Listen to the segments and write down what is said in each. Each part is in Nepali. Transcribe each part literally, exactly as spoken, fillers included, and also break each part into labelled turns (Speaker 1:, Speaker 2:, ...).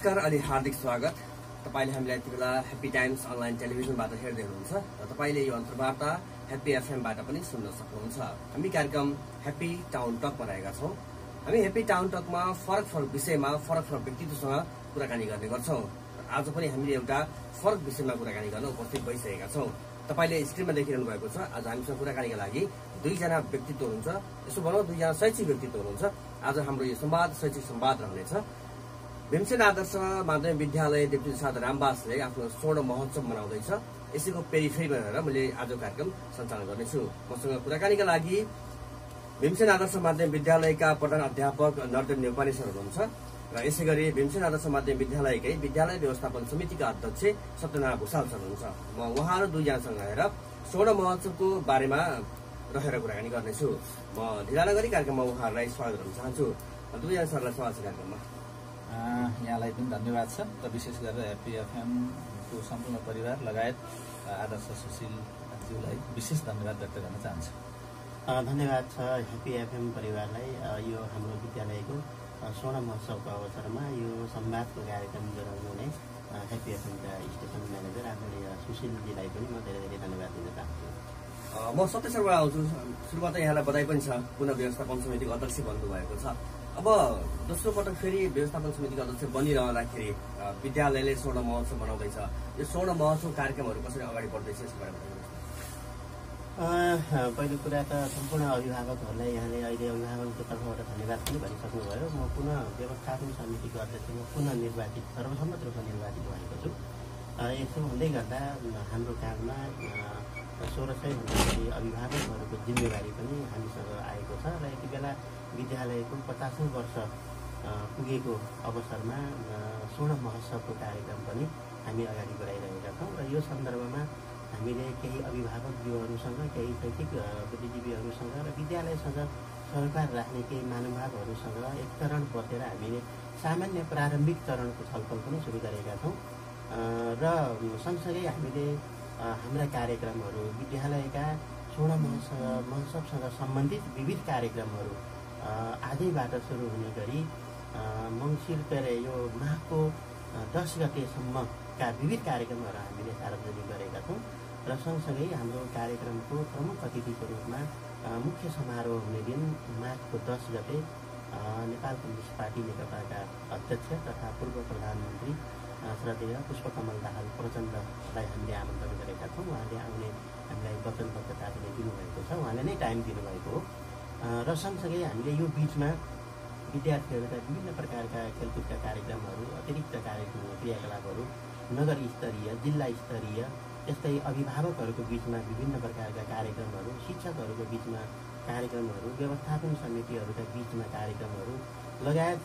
Speaker 1: नमस्कार अनि हार्दिक स्वागत। तपाईले हामीलाई यति बेला ह्याप्पी टाइम्स अनलाइन टेलिभिजनबाट हेर्दै हुनुहुन्छ र तपाईले यो अन्तर्वार्ता ह्याप्पी एफएमबाट पनि सुन्न सक्नुहुन्छ। हामी कार्यक्रम ह्याप्पी टाउन टकमा रहेका छौं। हामी ह्याप्पी टाउन टकमा फरक फरक विषयमा फरक फरक व्यक्तित्वसँग कुराकानी गर्ने गर्छौं। आज पनि हामीले एउटा फरक विषयमा कुराकानी गर्न उपस्थित भइसकेका छौं। तपाईले स्क्रिनमा देखिरहनु भएको छ। आज हामीसँग कुराकानीका लागि दुईजना व्यक्तित्व हुनुहुन्छ। यसो भनौं दुईजना शैक्षिक व्यक्तित्व हुनुहुन्छ। आज हाम्रो यो संवाद शैक्षिक संवाद रहनेछ। भीमसेन आदर्श माध्यमिक विद्यालय डेप्युटी साथी रामबासले आफ्नो स्वर्ण महोत्सव मनाउँदैछ। यसैको पेरिफेरीमा रहेर मैले आज कार्यक्रम सञ्चालन गर्नेछु। मसँग कुराकानीका लागि भीमसेन आदर्श माध्यमिक विद्यालयका प्रधान अध्यापक नरदेव नेपाली सर हुनुहुन्छ र यसै गरी भीमसेन आदर्श माध्यमिक विद्यालयकै विद्यालय व्यवस्थापन समितिका अध्यक्ष सत्यनारायण भूषाल सर हुनुहुन्छ। म उहाँहरू दुईजनासँग रहेर स्वर्ण महोत्सवको बारेमा रहेर कुराकानी गर्नेछु। म ढिला नगरी कार्यक्रममा उहाँहरूलाई स्वागत गर्न चाहन्छु। दुईजना सरलाई स्वागत छ कार्यक्रममा।
Speaker 2: यहाँलाई पनि धन्यवाद छ र विशेष गरेर ह्याप्पी एफएमको सम्पूर्ण परिवार लगायत आदर्श सुशीलज्यूलाई विशेष धन्यवाद व्यक्त गर्न चाहन्छु।
Speaker 3: धन्यवाद छ ह्याप्पी एफएम परिवारलाई। यो हाम्रो विद्यालयको स्वर्ण महोत्सवको अवसरमा यो संवादको कार्यक्रम गराउनुहुने ह्याप्पी एफएमका स्टेसन म्यानेजर आदरणीय सुशीलजीलाई पनि म धेरै धेरै धन्यवाद दिन चाहन्छु।
Speaker 1: म सत्य सरबाट आउँछु। सुरुमा त यहाँलाई बधाई पनि छ, पुनः व्यवस्थापन समितिको अध्यक्ष बन्नुभएको छ। अब दोस्रो पटक फेरि व्यवस्थापन समितिको अध्यक्ष बनिरहँदाखेरि विद्यालयले स्वर्ण महोत्सव मनाउँदैछ। यो स्वर्ण महोत्सव कार्यक्रमहरू कसरी अगाडि बढ्दैछ यसको बारेमा बताउनुहोस्।
Speaker 3: पहिलो कुरा त सम्पूर्ण अभिभावकहरूलाई यहाँले अहिले अभिभावकको तर्फबाट धन्यवाद पनि भनिसक्नुभयो। म पुनः व्यवस्थापन समितिको अध्यक्षमा पुनः निर्वाचित सर्वसम्मत रूपमा निर्वाचित भएको छु। यसो हुँदै गर्दा हाम्रो काममा सोह्र सय भन्दा बढी अभिभावकहरूको जिम्मेवारी पनि हामीसँग आएको छ र यति बेला विद्यालयको पचासौँ वर्ष पुगेको अवसरमा स्वर्ण महोत्सवको कार्यक्रम पनि हामी अगाडि बढाइरहेका छौँ र यो सन्दर्भमा हामीले केही अभिभावकज्यूहरूसँग केही शैक्षिक बुद्धिजीवीहरूसँग र विद्यालयसँग सरोकार राख्ने केही महानुभावहरूसँग एक चरण बसेर हामीले सामान्य प्रारम्भिक चरणको छलफल पनि सुरु गरेका छौँ र सँगसँगै हामीले हाम्रा कार्यक्रमहरू विद्यालयका स्वर्ण महोत्सव महोत्सवसँग सम्बन्धित विविध कार्यक्रमहरू आजैबाट सुरु हुने गरी मङ्सिर गरे यो माघको दस गतेसम्मका विविध कार्यक्रमहरू हामीले सार्वजनिक गरेका छौँ र सँगसँगै हाम्रो कार्यक्रमको प्रमुख अतिथिको रूपमा मुख्य समारोह हुने दिन माघको दस गते नेपाल कम्युनिस्ट पार्टी नेकपाका अध्यक्ष तथा पूर्व प्रधानमन्त्री श्रद्धेय पुष्पकमल दाहाल प्रचण्डलाई हामीले आमन्त्रण गरेका छौँ। उहाँले आउने हामीलाई वचनबद्धता पनि दिनुभएको छ, उहाँले नै टाइम दिनुभएको हो र सँगसँगै हामीले यो बिचमा विद्यार्थीहरूका विभिन्न प्रकारका खेलकुदका कार्यक्रमहरू अतिरिक्त कार्यक्रम क्रियाकलापहरू नगर स्तरीय जिल्ला स्तरीय त्यस्तै अभिभावकहरूको बिचमा विभिन्न प्रकारका कार्यक्रमहरू शिक्षकहरूको बिचमा कार्यक्रमहरू व्यवस्थापन समितिहरूका बिचमा कार्यक्रमहरू लगायत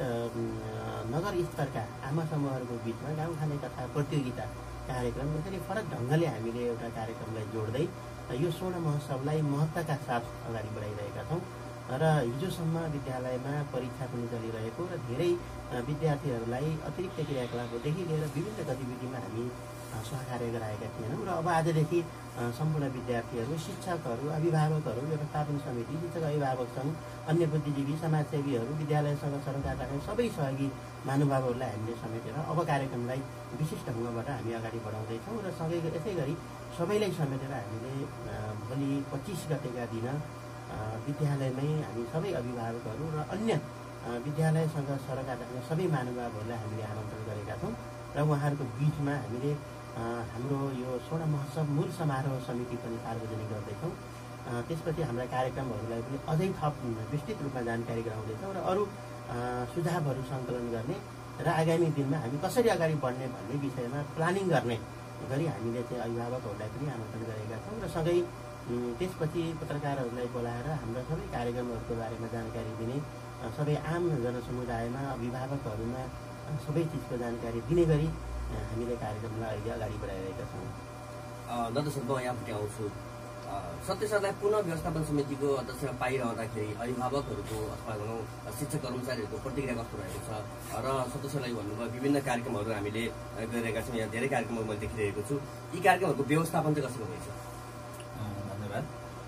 Speaker 3: नगर स्तरका आमा समूहहरूको बिचमा गाउँ खाने कथा प्रतियोगिता कार्यक्रम यसरी फरक ढङ्गले हामीले एउटा कार्यक्रमलाई जोड्दै यो स्वर्ण महोत्सवलाई महत्त्वका साथ अगाडि बढाइरहेका छौँ र हिजोसम्म विद्यालयमा परीक्षा पनि चलिरहेको र धेरै विद्यार्थीहरूलाई अतिरिक्त क्रियाकलापदेखि लिएर विभिन्न गतिविधिमा हामी सहकार्य गराएका थिएनौँ र अब आजदेखि सम्पूर्ण विद्यार्थीहरू शिक्षकहरू अभिभावकहरू व्यवस्थापन समिति शिक्षक अभिभावक सङ्घ अन्य बुद्धिजीवी समाजसेवीहरू विद्यालयसँग सरोकार राख्ने सबै सहयोगी महानुभावहरूलाई हामीले समेटेर अब कार्यक्रमलाई विशिष्ट ढङ्गबाट हामी अगाडि बढाउँदैछौँ र सँगै यसै गरी सबैलाई समेटेर हामीले भोलि पच्चिस गतेका दिन विद्यालयमै हामी सबै अभिभावकहरू र अन्य विद्यालयसँग सरोकार राख्ने सबै महानुभावहरूलाई हामीले आमन्त्रण गरेका छौँ र उहाँहरूको बिचमा हामीले हाम्रो यो स्वर्ण महोत्सव मूल समारोह समिति पनि सार्वजनिक गर्दैछौँ। त्यसपछि हाम्रा कार्यक्रमहरूलाई पनि अझै थप विस्तृत रूपमा जानकारी गराउँदैछौँ र अरू सुझावहरू सङ्कलन गर्ने र आगामी दिनमा हामी कसरी अगाडि बढ्ने भन्ने विषयमा प्लानिङ गर्ने गरी हामीले चाहिँ अभिभावकहरूलाई पनि आमन्त्रण गरेका छौँ र सँगै त्यसपछि पत्रकारहरूलाई बोलाएर हाम्रा सबै कार्यक्रमहरूको बारेमा जानकारी दिने सबै आम जनसमुदायमा अभिभावकहरूमा सबै चिजको जानकारी दिने गरी हामीले कार्यक्रमलाई अहिले अगाडि बढाइरहेका छौँ।
Speaker 1: दादा सर म यहाँपट्टि आउँछु। सत्य सरलाई पुनः व्यवस्थापन समितिको अध्यक्ष पाइरहँदाखेरि अभिभावकहरूको अथवा भनौँ शिक्षक कर्मचारीहरूको प्रतिक्रिया कस्तो रहेको छ र सत्य सरलाई भन्नुभयो विभिन्न कार्यक्रमहरू हामीले गरिरहेका छौँ। यहाँ धेरै कार्यक्रमहरू मैले देखिरहेको छु। यी कार्यक्रमहरूको व्यवस्थापन चाहिँ कसरी हुँदैछ?
Speaker 2: धन्यवाद।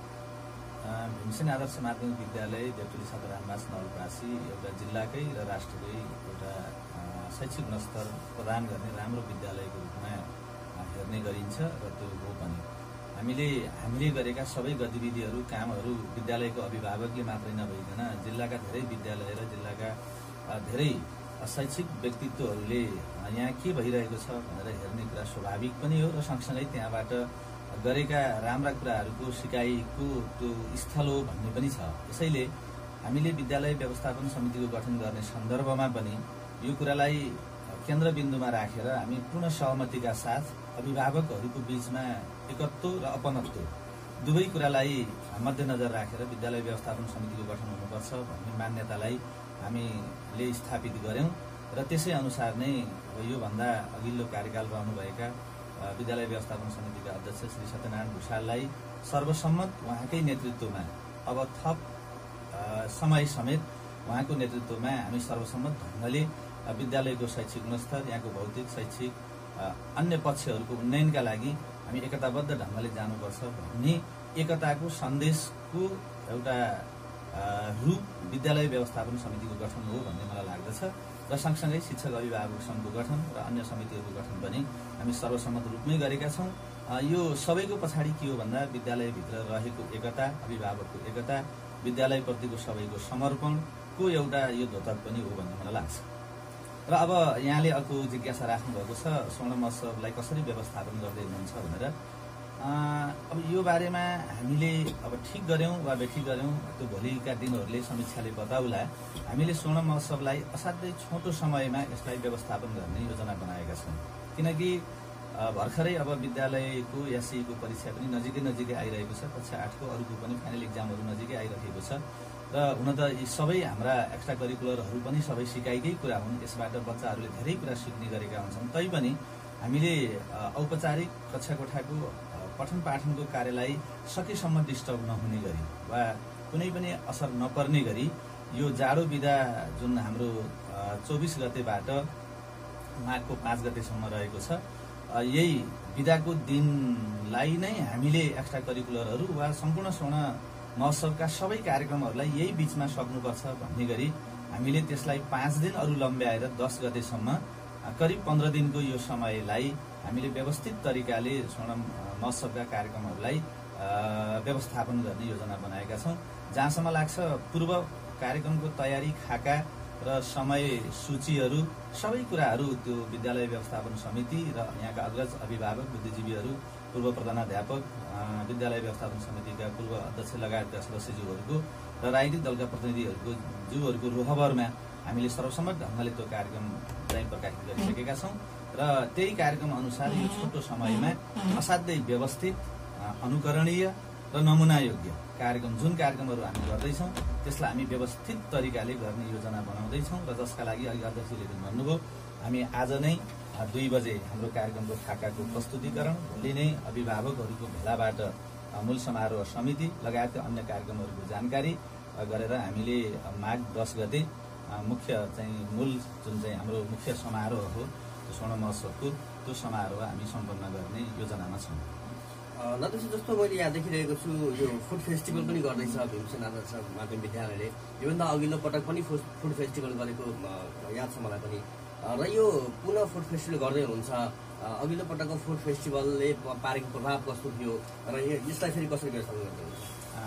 Speaker 2: भीमसेन आदर्श माध्यमिक विद्यालय डेप्युटी साथी रामबास नवलपरासी एउटा जिल्लाकै र राष्ट्रकै एउटा शैक्षिक गुणस्तर प्रदान गर्ने राम्रो विद्यालयको रूपमा हेर्ने गरिन्छ र त्यो हो पनि हामीले हामीले गरेका सबै गतिविधिहरू कामहरू विद्यालयको अभिभावकले मात्रै नभइकन जिल्लाका धेरै विद्यालय र जिल्लाका धेरै शैक्षिक व्यक्तित्वहरूले यहाँ के भइरहेको छ भनेर हेर्ने कुरा स्वाभाविक पनि हो र सँगसँगै त्यहाँबाट गरेका राम्रा कुराहरूको सिकाइको त्यो स्थल हो भन्ने पनि छ। त्यसैले हामीले विद्यालय व्यवस्थापन समितिको गठन गर्ने सन्दर्भमा पनि यो कुरालाई केन्द्रबिन्दुमा राखेर हामी पूर्ण सहमतिका साथ अभिभावकहरूको बीचमा एकत्व र अपनत्व दुवै कुरालाई मध्यनजर राखेर विद्यालय व्यवस्थापन समितिको गठन हुनुपर्छ भन्ने मान्यतालाई हामीले स्थापित गर्यौं र त्यसै अनुसार नै योभन्दा अघिल्लो कार्यकाल रहनुभएका विद्यालय व्यवस्थापन समितिका अध्यक्ष श्री सत्यनारायण भुषाललाई सर्वसम्मत उहाँकै नेतृत्वमा अब थप समय समेत उहाँको नेतृत्वमा हामी सर्वसम्मत ढङ्गले विद्यालयको शैक्षिक गुणस्तर यहाँको भौतिक शैक्षिक अन्य पक्षहरूको उन्नयनका लागि हामी एकताबद्ध ढङ्गले जानुपर्छ भन्ने एकताको सन्देशको एउटा रूप विद्यालय व्यवस्थापन समितिको गठन हो भन्ने मलाई लाग्दछ र सँगसँगै शिक्षक अभिभावक सङ्घको गठन र अन्य समितिहरूको गठन पनि हामी सर्वसम्मत रूपमै गरेका छौँ। यो सबैको पछाडि के हो भन्दा विद्यालयभित्र रहेको एकता, अभिभावकको एकता, विद्यालयप्रतिको सबैको समर्पणको एउटा यो द्योतक पनि हो भन्ने मलाई लाग्छ। र अब यहाँले अर्को जिज्ञासा राख्नुभएको छ स्वर्ण महोत्सवलाई कसरी व्यवस्थापन गर्दै हुनुहुन्छ भनेर। अब यो बारेमा हामीले अब ठिक गर्यौं वा बेठिक गर्यौं त्यो भोलिका दिनहरूले समीक्षाले बताउला। हामीले स्वर्ण महोत्सवलाई असाध्यै छोटो समयमा यसलाई व्यवस्थापन गर्ने योजना बनाएका छौँ, किनकि भर्खरै अब विद्यालयको एसईको परीक्षा पनि नजिकै नजिकै आइरहेको छ। कक्षा आठको अरूको पनि फाइनल इक्जामहरू नजिकै आइरहेको छ र हुन त यी सबै हाम्रा एक्स्ट्रा करिकुलरहरू पनि सबै सिकाइकै कुरा हुन्। यसबाट बच्चाहरूले धेरै कुरा सिक्ने गरेका हुन्छन्। तैपनि हामीले औपचारिक कक्षा कोठाको पठन पाठनको कार्यलाई सकेसम्म डिस्टर्ब नहुने गरी वा कुनै पनि असर नपर्ने गरी यो जाडो बिदा जुन हाम्रो चौबिस गतेबाट माघको पाँच गतेसम्म रहेको छ, यही बिदाको दिनलाई नै हामीले एक्स्ट्रा करिकुलरहरू वा सम्पूर्ण स्वर्ण महोत्सवका सबै कार्यक्रमहरूलाई यही बीचमा सक्नुपर्छ भन्ने गरी हामीले त्यसलाई पाँच दिन अरू लम्ब्याएर दस गतेसम्म करिब पन्ध्र दिनको यो समयलाई हामीले व्यवस्थित तरिकाले स्वर्ण महोत्सवका कार्यक्रमहरूलाई व्यवस्थापन गर्ने योजना बनाएका छौँ। जहाँसम्म लाग्छ पूर्व कार्यक्रमको तयारी खाका र समय सूचीहरू सबै कुराहरू त्यो विद्यालय व्यवस्थापन समिति र यहाँका अग्रज अभिभावक बुद्धिजीवीहरू, पूर्व प्रधानाध्यापक, विद्यालय व्यवस्थापन समितिका पूर्व अध्यक्ष लगायतका सदस्यज्यूहरूको र राजनीतिक दलका प्रतिनिधिहरूको ज्यूहरूको रोहबरमा हामीले सर्वसम्मत ढङ्गले त्यो कार्यक्रम चाहिँ प्रकाशित गरिसकेका छौँ र त्यही कार्यक्रम अनुसार यो छोटो समयमा असाध्यै व्यवस्थित, अनुकरणीय र नमुनायोग्य कार्यक्रम जुन कार्यक्रमहरू हामी गर्दैछौँ त्यसलाई हामी व्यवस्थित तरिकाले गर्ने योजना बनाउँदैछौँ र जसका लागि अघि अध्यक्षले पनि भन्नुभयो हामी आज नै दुई बजे हाम्रो कार्यक्रमको खाकाको प्रस्तुतिकरण, भोलि नै अभिभावकहरूको भेलाबाट मूल समारोह समिति लगायतका अन्य कार्यक्रमहरूको जानकारी गरेर हामीले माघ दस गते मुख्य चाहिँ मूल जुन चाहिँ हाम्रो मुख्य समारोह हो स्वर्ण महोत्सवको त्यो समारोह हामी सम्पन्न गर्ने योजनामा छौँ।
Speaker 1: नत्र जस्तो मैले यहाँ देखिरहेको छु यो फुड फेस्टिभल पनि गर्दैछ भीमसेन आदर्श माध्यमिक विद्यालयले। योभन्दा अघिल्लो पटक पनि फुड फेस्टिभल गरेको याद छ मलाई पनि र यो पुनः फुड फेस्टिभल गर्दै हुन्छ। अघिल्लो पटकको फुड फेस्टिभलले पारेको प्रभाव कस्तो थियो र यसलाई फेरि कसरी व्यवस्थापन गर्दै हुन्छ?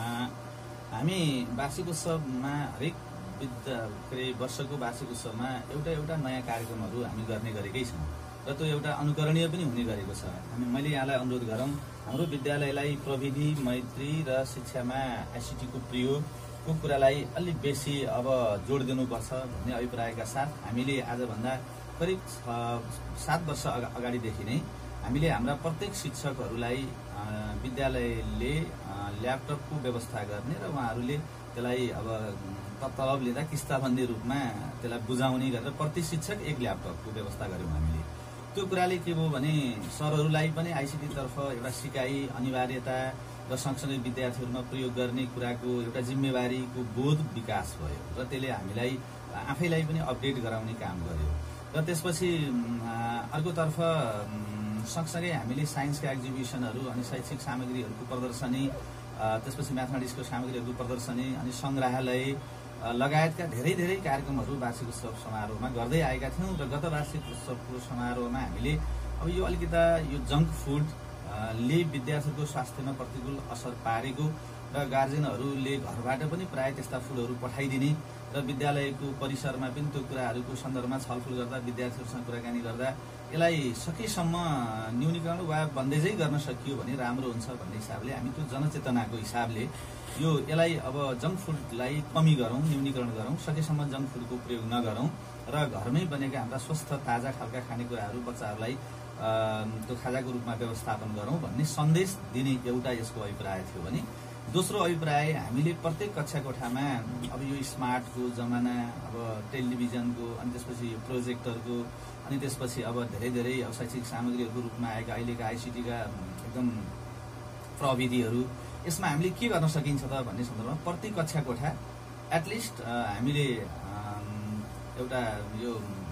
Speaker 2: हामी वार्षिक उत्सवमा हरेक विद्या के अरे वर्षको वार्षिक उत्सवमा एउटा एउटा नयाँ कार्यक्रमहरू हामी गर्ने गरेकै छौँ र त्यो एउटा अनुकरणीय पनि हुने गरेको छ। हामी मैले यहाँलाई अनुरोध गरौँ हाम्रो विद्यालयलाई प्रविधि, मैत्री र शिक्षामा आइसिटीको प्रयोगको कुरालाई अलिक बेसी अब जोड दिनुपर्छ भन्ने अभिप्रायका साथ हामीले आजभन्दा करिब सात वर्ष अगाडिदेखि नै हामीले हाम्रा प्रत्येक शिक्षकहरूलाई विद्यालयले ल्यापटपको व्यवस्था गर्ने र उहाँहरूले त्यसलाई अब तलब लिँदा किस्ताबन्दी रूपमा त्यसलाई बुझाउने गरेर प्रति शिक्षक एक ल्यापटपको व्यवस्था गर्यौँ हामीले। त्यो कुराले के भयो भने सरहरूलाई पनि आइसिटीतर्फ एउटा सिकाइ, अनिवार्यता र सँगसँगै विद्यार्थीहरूमा प्रयोग गर्ने कुराको एउटा जिम्मेवारीको बोध विकास भयो र त्यसले हामीलाई आफैलाई पनि अपडेट गराउने काम गर्यो। र त्यसपछि अर्कोतर्फ सँगसँगै हामीले साइन्सका एक्जिबिसनहरू अनि शैक्षिक सामग्रीहरूको प्रदर्शनी, त्यसपछि म्याथमेटिक्सको सामग्रीहरूको प्रदर्शनी अनि सङ्ग्रहालय लगायतका धेरै धेरै कार्यक्रमहरू वार्षिक उत्सव समारोहमा गर्दै आएका थियौँ र गत वार्षिक उत्सवको समारोहमा हामीले अब यो अलिकता यो जङ्क फुडले विद्यार्थीको स्वास्थ्यमा प्रतिकूल असर पारेको र गार्जेनहरूले घरबाट पनि प्राय त्यस्ता फुडहरू पठाइदिने र विद्यालयको परिसरमा पनि त्यो कुराहरूको सन्दर्भमा छलफल गर्दा विद्यार्थीहरूसँग कुराकानी गर्दा यसलाई सकेसम्म न्यूनीकरण वा बन्देजै गर्न सकियो भने राम्रो हुन्छ भन्ने हिसाबले हामी त्यो जनचेतनाको हिसाबले यो यसलाई अब जङ्क फुडलाई कमी गरौँ, न्यूनीकरण गरौँ, सकेसम्म जङ्क फुडको प्रयोग नगरौँ र घरमै बनेका हाम्रा स्वस्थ ताजा खालका खानेकुराहरू बच्चाहरूलाई त्यो खाजाको रूपमा व्यवस्थापन गरौँ भन्ने सन्देश दिने एउटा यसको अभिप्राय थियो भने दोस्रो अभिप्राय हामीले प्रत्येक कक्षा कोठामा अब यो स्मार्टको जमाना, अब टेलिभिजनको, अनि त्यसपछि यो प्रोजेक्टरको, अनि त्यसपछि अब धेरै धेरै अब शैक्षिक सामग्रीहरूको रूपमा आएका अहिलेका आइसिटीका एकदम प्रविधिहरू, यसमा हामीले के गर्न सकिन्छ त भन्ने सन्दर्भमा प्रत्येक कक्षा कोठा एटलिस्ट हामीले एउटा यो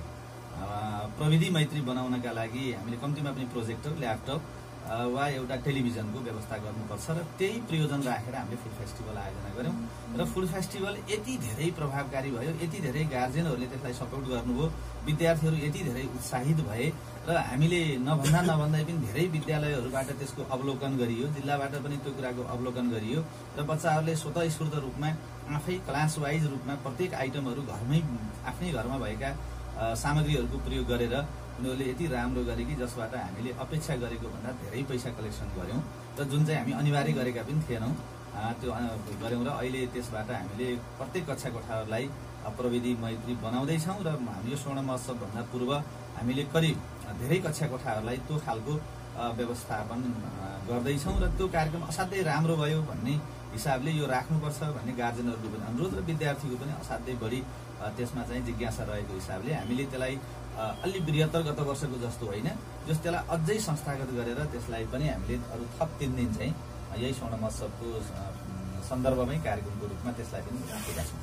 Speaker 2: प्रविधि मैत्री बनाउनका लागि हामीले कम्तीमा पनि प्रोजेक्टर, ल्यापटप वा एउटा टेलिभिजनको व्यवस्था गर्नुपर्छ र त्यही प्रयोजन राखेर हामीले फुड फेस्टिभल आयोजना गऱ्यौँ र फुड फेस्टिभल यति धेरै प्रभावकारी भयो, यति धेरै गार्जेनहरूले त्यसलाई सपोर्ट गर्नुभयो, विद्यार्थीहरू यति धेरै उत्साहित भए र हामीले नभन्दा नभन्दै पनि धेरै विद्यालयहरूबाट त्यसको अवलोकन गरियो, जिल्लाबाट पनि त्यो कुराको अवलोकन गरियो र बच्चाहरूले स्वतःस्फूर्त रूपमा आफै क्लास वाइज रूपमा प्रत्येक आइटमहरू घरमै आफ्नै घरमा भएका सामग्रीहरूको प्रयोग गरेर उनीहरूले यति राम्रो गरे कि जसबाट हामीले अपेक्षा गरेको भन्दा धेरै पैसा कलेक्सन गऱ्यौँ र जुन चाहिँ हामी अनिवार्य गरेका पनि थिएनौँ त्यो गऱ्यौँ र अहिले त्यसबाट हामीले प्रत्येक कक्षा कोठाहरूलाई प्रविधि मैत्री बनाउँदैछौँ र हामी यो स्वर्ण महोत्सवभन्दा पूर्व हामीले करिब धेरै कक्षा कोठाहरूलाई त्यो खालको व्यवस्थापन गर्दैछौँ र त्यो कार्यक्रम असाध्यै राम्रो भयो भन्ने हिसाबले यो राख्नुपर्छ भन्ने गार्जेनहरूको पनि अनुरोध र विद्यार्थीको पनि असाध्यै बढी त्यसमा चाहिँ जिज्ञासा रहेको हिसाबले हामीले त्यसलाई अलि बृहत्तर गत वर्षको जस्तो होइन, जस त्यसलाई अझै संस्थागत गरेर त्यसलाई पनि हामीले अरू थप तिन दिन चाहिँ यही स्वर्ण महोत्सवको सन्दर्भमै कार्यक्रमको रूपमा त्यसलाई पनि राखेका छौँ।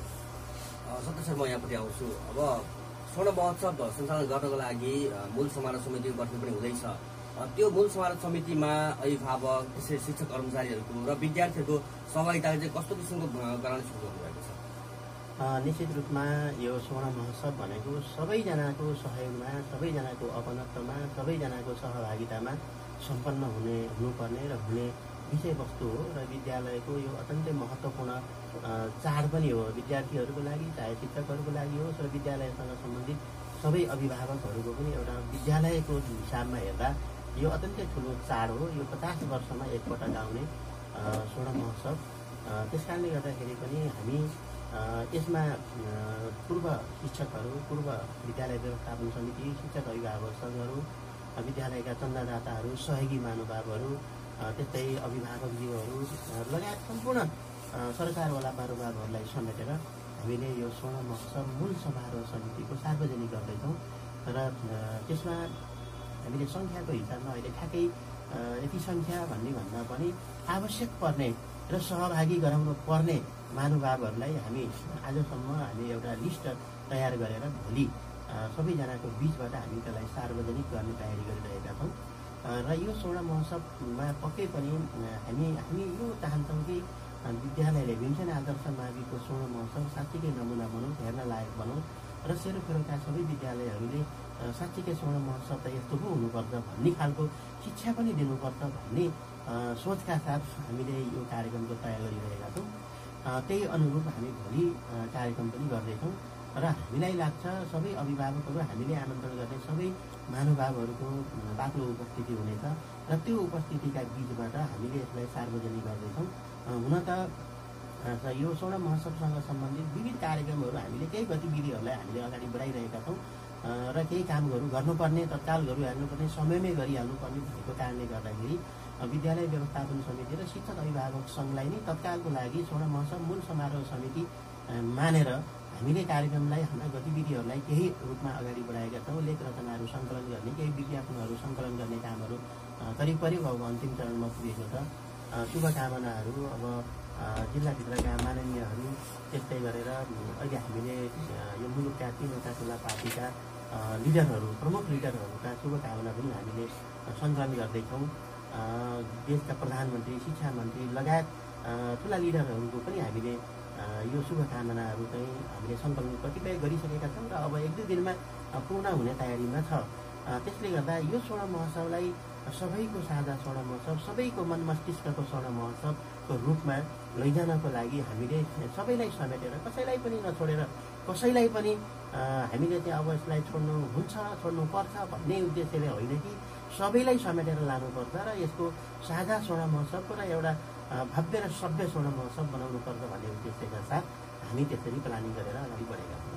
Speaker 1: सत्य सर, म यहाँपट्टि आउँछु। अब स्वर्ण महोत्सव सञ्चालन गर्नको लागि मूल समारोह समिति गठन पनि हुँदैछ। त्यो मूल समारोह समितिमा अभिभावक, त्यसै शिक्षक कर्मचारीहरूको र विद्यार्थीहरूको सहभागिता चाहिँ कस्तो किसिमको गराउने सुरु गर्नुभएको छ?
Speaker 3: निश्चित रूपमा यो स्वर्ण महोत्सव भनेको सबैजनाको सहयोगमा, सबैजनाको अपनत्वमा, सबैजनाको सहभागितामा सम्पन्न हुने हुनुपर्ने र हुने विषयवस्तु हो र विद्यालयको यो अत्यन्तै महत्त्वपूर्ण चाड पनि हो, विद्यार्थीहरूको लागि, चाहे शिक्षकहरूको लागि होस् र विद्यालयसँग सम्बन्धित सबै अभिभावकहरूको पनि एउटा विद्यालयको हिसाबमा हेर्दा यो अत्यन्तै ठुलो चाड हो। यो पचास वर्षमा एकपटक आउने स्वर्ण महोत्सव, त्यस कारणले गर्दाखेरि पनि हामी यसमा पूर्व शिक्षकहरू, पूर्व विद्यालय व्यवस्थापन समिति, शिक्षक अभिभावक सङ्घहरू, विद्यालयका चन्दादाताहरू, सहयोगी महानुभावहरू, त्यस्तै अभिभावकज्यूहरू लगायत सम्पूर्ण सरकारवाला महानुभावहरूलाई समेटेर हामीले यो स्वर्ण महोत्सव मूल समारोह समितिको सार्वजनिक गर्दैछौँ र त्यसमा हामीले सङ्ख्याको हिसाबमा अहिले ठ्याक्कै यति सङ्ख्या भन्ने भन्दा पनि आवश्यक पर्ने र सहभागी गराउनु पर्ने महानुभावहरूलाई हामी आजसम्म हामी एउटा लिस्ट तयार गरेर भोलि सबैजनाको बिचबाट हामी त्यसलाई सार्वजनिक गर्ने तयारी गरिरहेका छौँ र यो स्वर्ण महोत्सवमा पक्कै पनि हामी हामी यो चाहन्छौँ कि विद्यालयले भीमसेन आदर्श माविको स्वर्ण महोत्सव साँच्चीकै नमुना बनोस्, हेर्न लायक बनोस् र सेरोफेरोका सबै विद्यालयहरूले साँच्चीकै स्वर्ण महोत्सव त यस्तो पो हुनुपर्छ भन्ने खालको शिक्षा पनि दिनुपर्छ भन्ने सोचका साथ हामीले यो कार्यक्रमको तयार गरिरहेका छौँ। त्यही अनुरूप हामी भोलि कार्यक्रम पनि गर्दैछौँ र हामीलाई लाग्छ सबै अभिभावकहरू, हामीले आमन्त्रण गर्ने सबै महानुभावहरूको बाक्लो उपस्थिति हुनेछ र त्यो उपस्थितिका बिचबाट हामीले यसलाई सार्वजनिक गर्दैछौँ। हुन त यो स्वर्ण महोत्सवसँग सम्बन्धित विविध कार्यक्रमहरू हामीले केही गतिविधिहरूलाई हामीले अगाडि बढाइरहेका छौँ र केही कामहरू गर्नुपर्ने, तत्काल गरिहाल्नुपर्ने, समयमै गरिहाल्नुपर्ने भएको कारणले गर्दाखेरि विद्यालय व्यवस्थापन समिति र शिक्षक अभिभावक सङ्घलाई नै तत्कालको लागि स्वर्ण महोत्सव मूल समारोह समिति मानेर हामीले कार्यक्रमलाई, हाम्रा गतिविधिहरूलाई केही रूपमा अगाडि बढाएका छौँ। लेख रचनाहरू सङ्कलन गर्ने, केही विज्ञापनहरू सङ्कलन गर्ने कामहरू करिब करिब अब अन्तिम चरणमा पुगेको छ। शुभकामनाहरू अब जिल्लाभित्रका माननीयहरू, त्यस्तै गरेर अहिले हामीले यो मुलुकका तिनवटा ठुला पार्टीका लिडरहरू, प्रमुख लिडरहरूका शुभकामना पनि हामीले सङ्कलन गर्दैछौँ। देशका प्रधानमन्त्री, शिक्षा मन्त्री लगायत ठुला लिडरहरूको पनि हामीले यो शुभकामनाहरू चाहिँ हामीले सङ्कलन कतिपय गरिसकेका छौँ र अब एक दुई दिनमा पूर्ण हुने तयारीमा छ। त्यसले गर्दा यो स्वर्ण महोत्सवलाई सबैको साझा स्वर्ण महोत्सव, सबैको मन मस्तिष्कको स्वर्ण महोत्सवको रूपमा लैजानको लागि हामीले सबैलाई समेटेर, कसैलाई पनि नछोडेर, कसैलाई पनि हामीले चाहिँ अब यसलाई छोड्नु हुन्छ, छोड्नु पर्छ भन्ने उद्देश्यले होइन कि सबैलाई समेटेर लानुपर्छ र यसको साझा स्वर्ण महोत्सवको र एउटा भव्य र सभ्य स्वर्ण महोत्सव बनाउनु पर्छ भन्ने उद्देश्यका साथ हामी त्यसरी प्लानिङ गरेर अगाडि बढेका छौँ।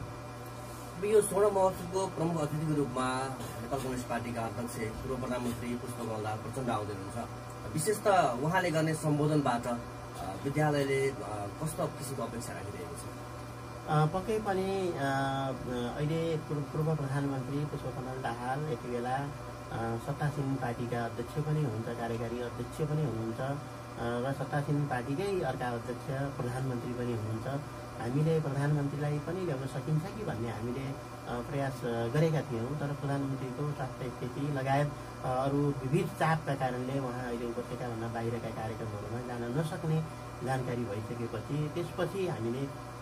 Speaker 1: यो स्वर्ण महोत्सवको प्रमुख अतिथिको रूपमा नेपाल कम्युनिस्ट पार्टीका अध्यक्ष पूर्व प्रधानमन्त्री पुष्पकमल दाहाल प्रचण्ड आउँदै हुनुहुन्छ। विशेष त उहाँले गर्ने सम्बोधनबाट विद्यालयले कस्तो किसिमको अपेक्षा राखिरहेको छ?
Speaker 3: पक्कै पनि अहिले पूर्व प्रधानमन्त्री पुष्पकमल दाहाल यति बेला सत्तासीन पार्टीका अध्यक्ष पनि हुनुहुन्छ, कार्यकारी अध्यक्ष पनि हुनुहुन्छ र सत्तासीन पार्टीकै अर्का अध्यक्ष प्रधानमन्त्री पनि हुनुहुन्छ। हामीले प्रधानमन्त्रीलाई पनि ल्याउन सकिन्छ कि भन्ने हामीले प्रयास गरेका थियौँ, तर प्रधानमन्त्रीको स्वास्थ्य स्थिति लगायत अरू विविध चापका कारणले उहाँ अहिले उपत्यकाभन्दा बाहिरका कार्यक्रमहरूमा जान नसक्ने जानकारी भइसकेपछि त्यसपछि हामीले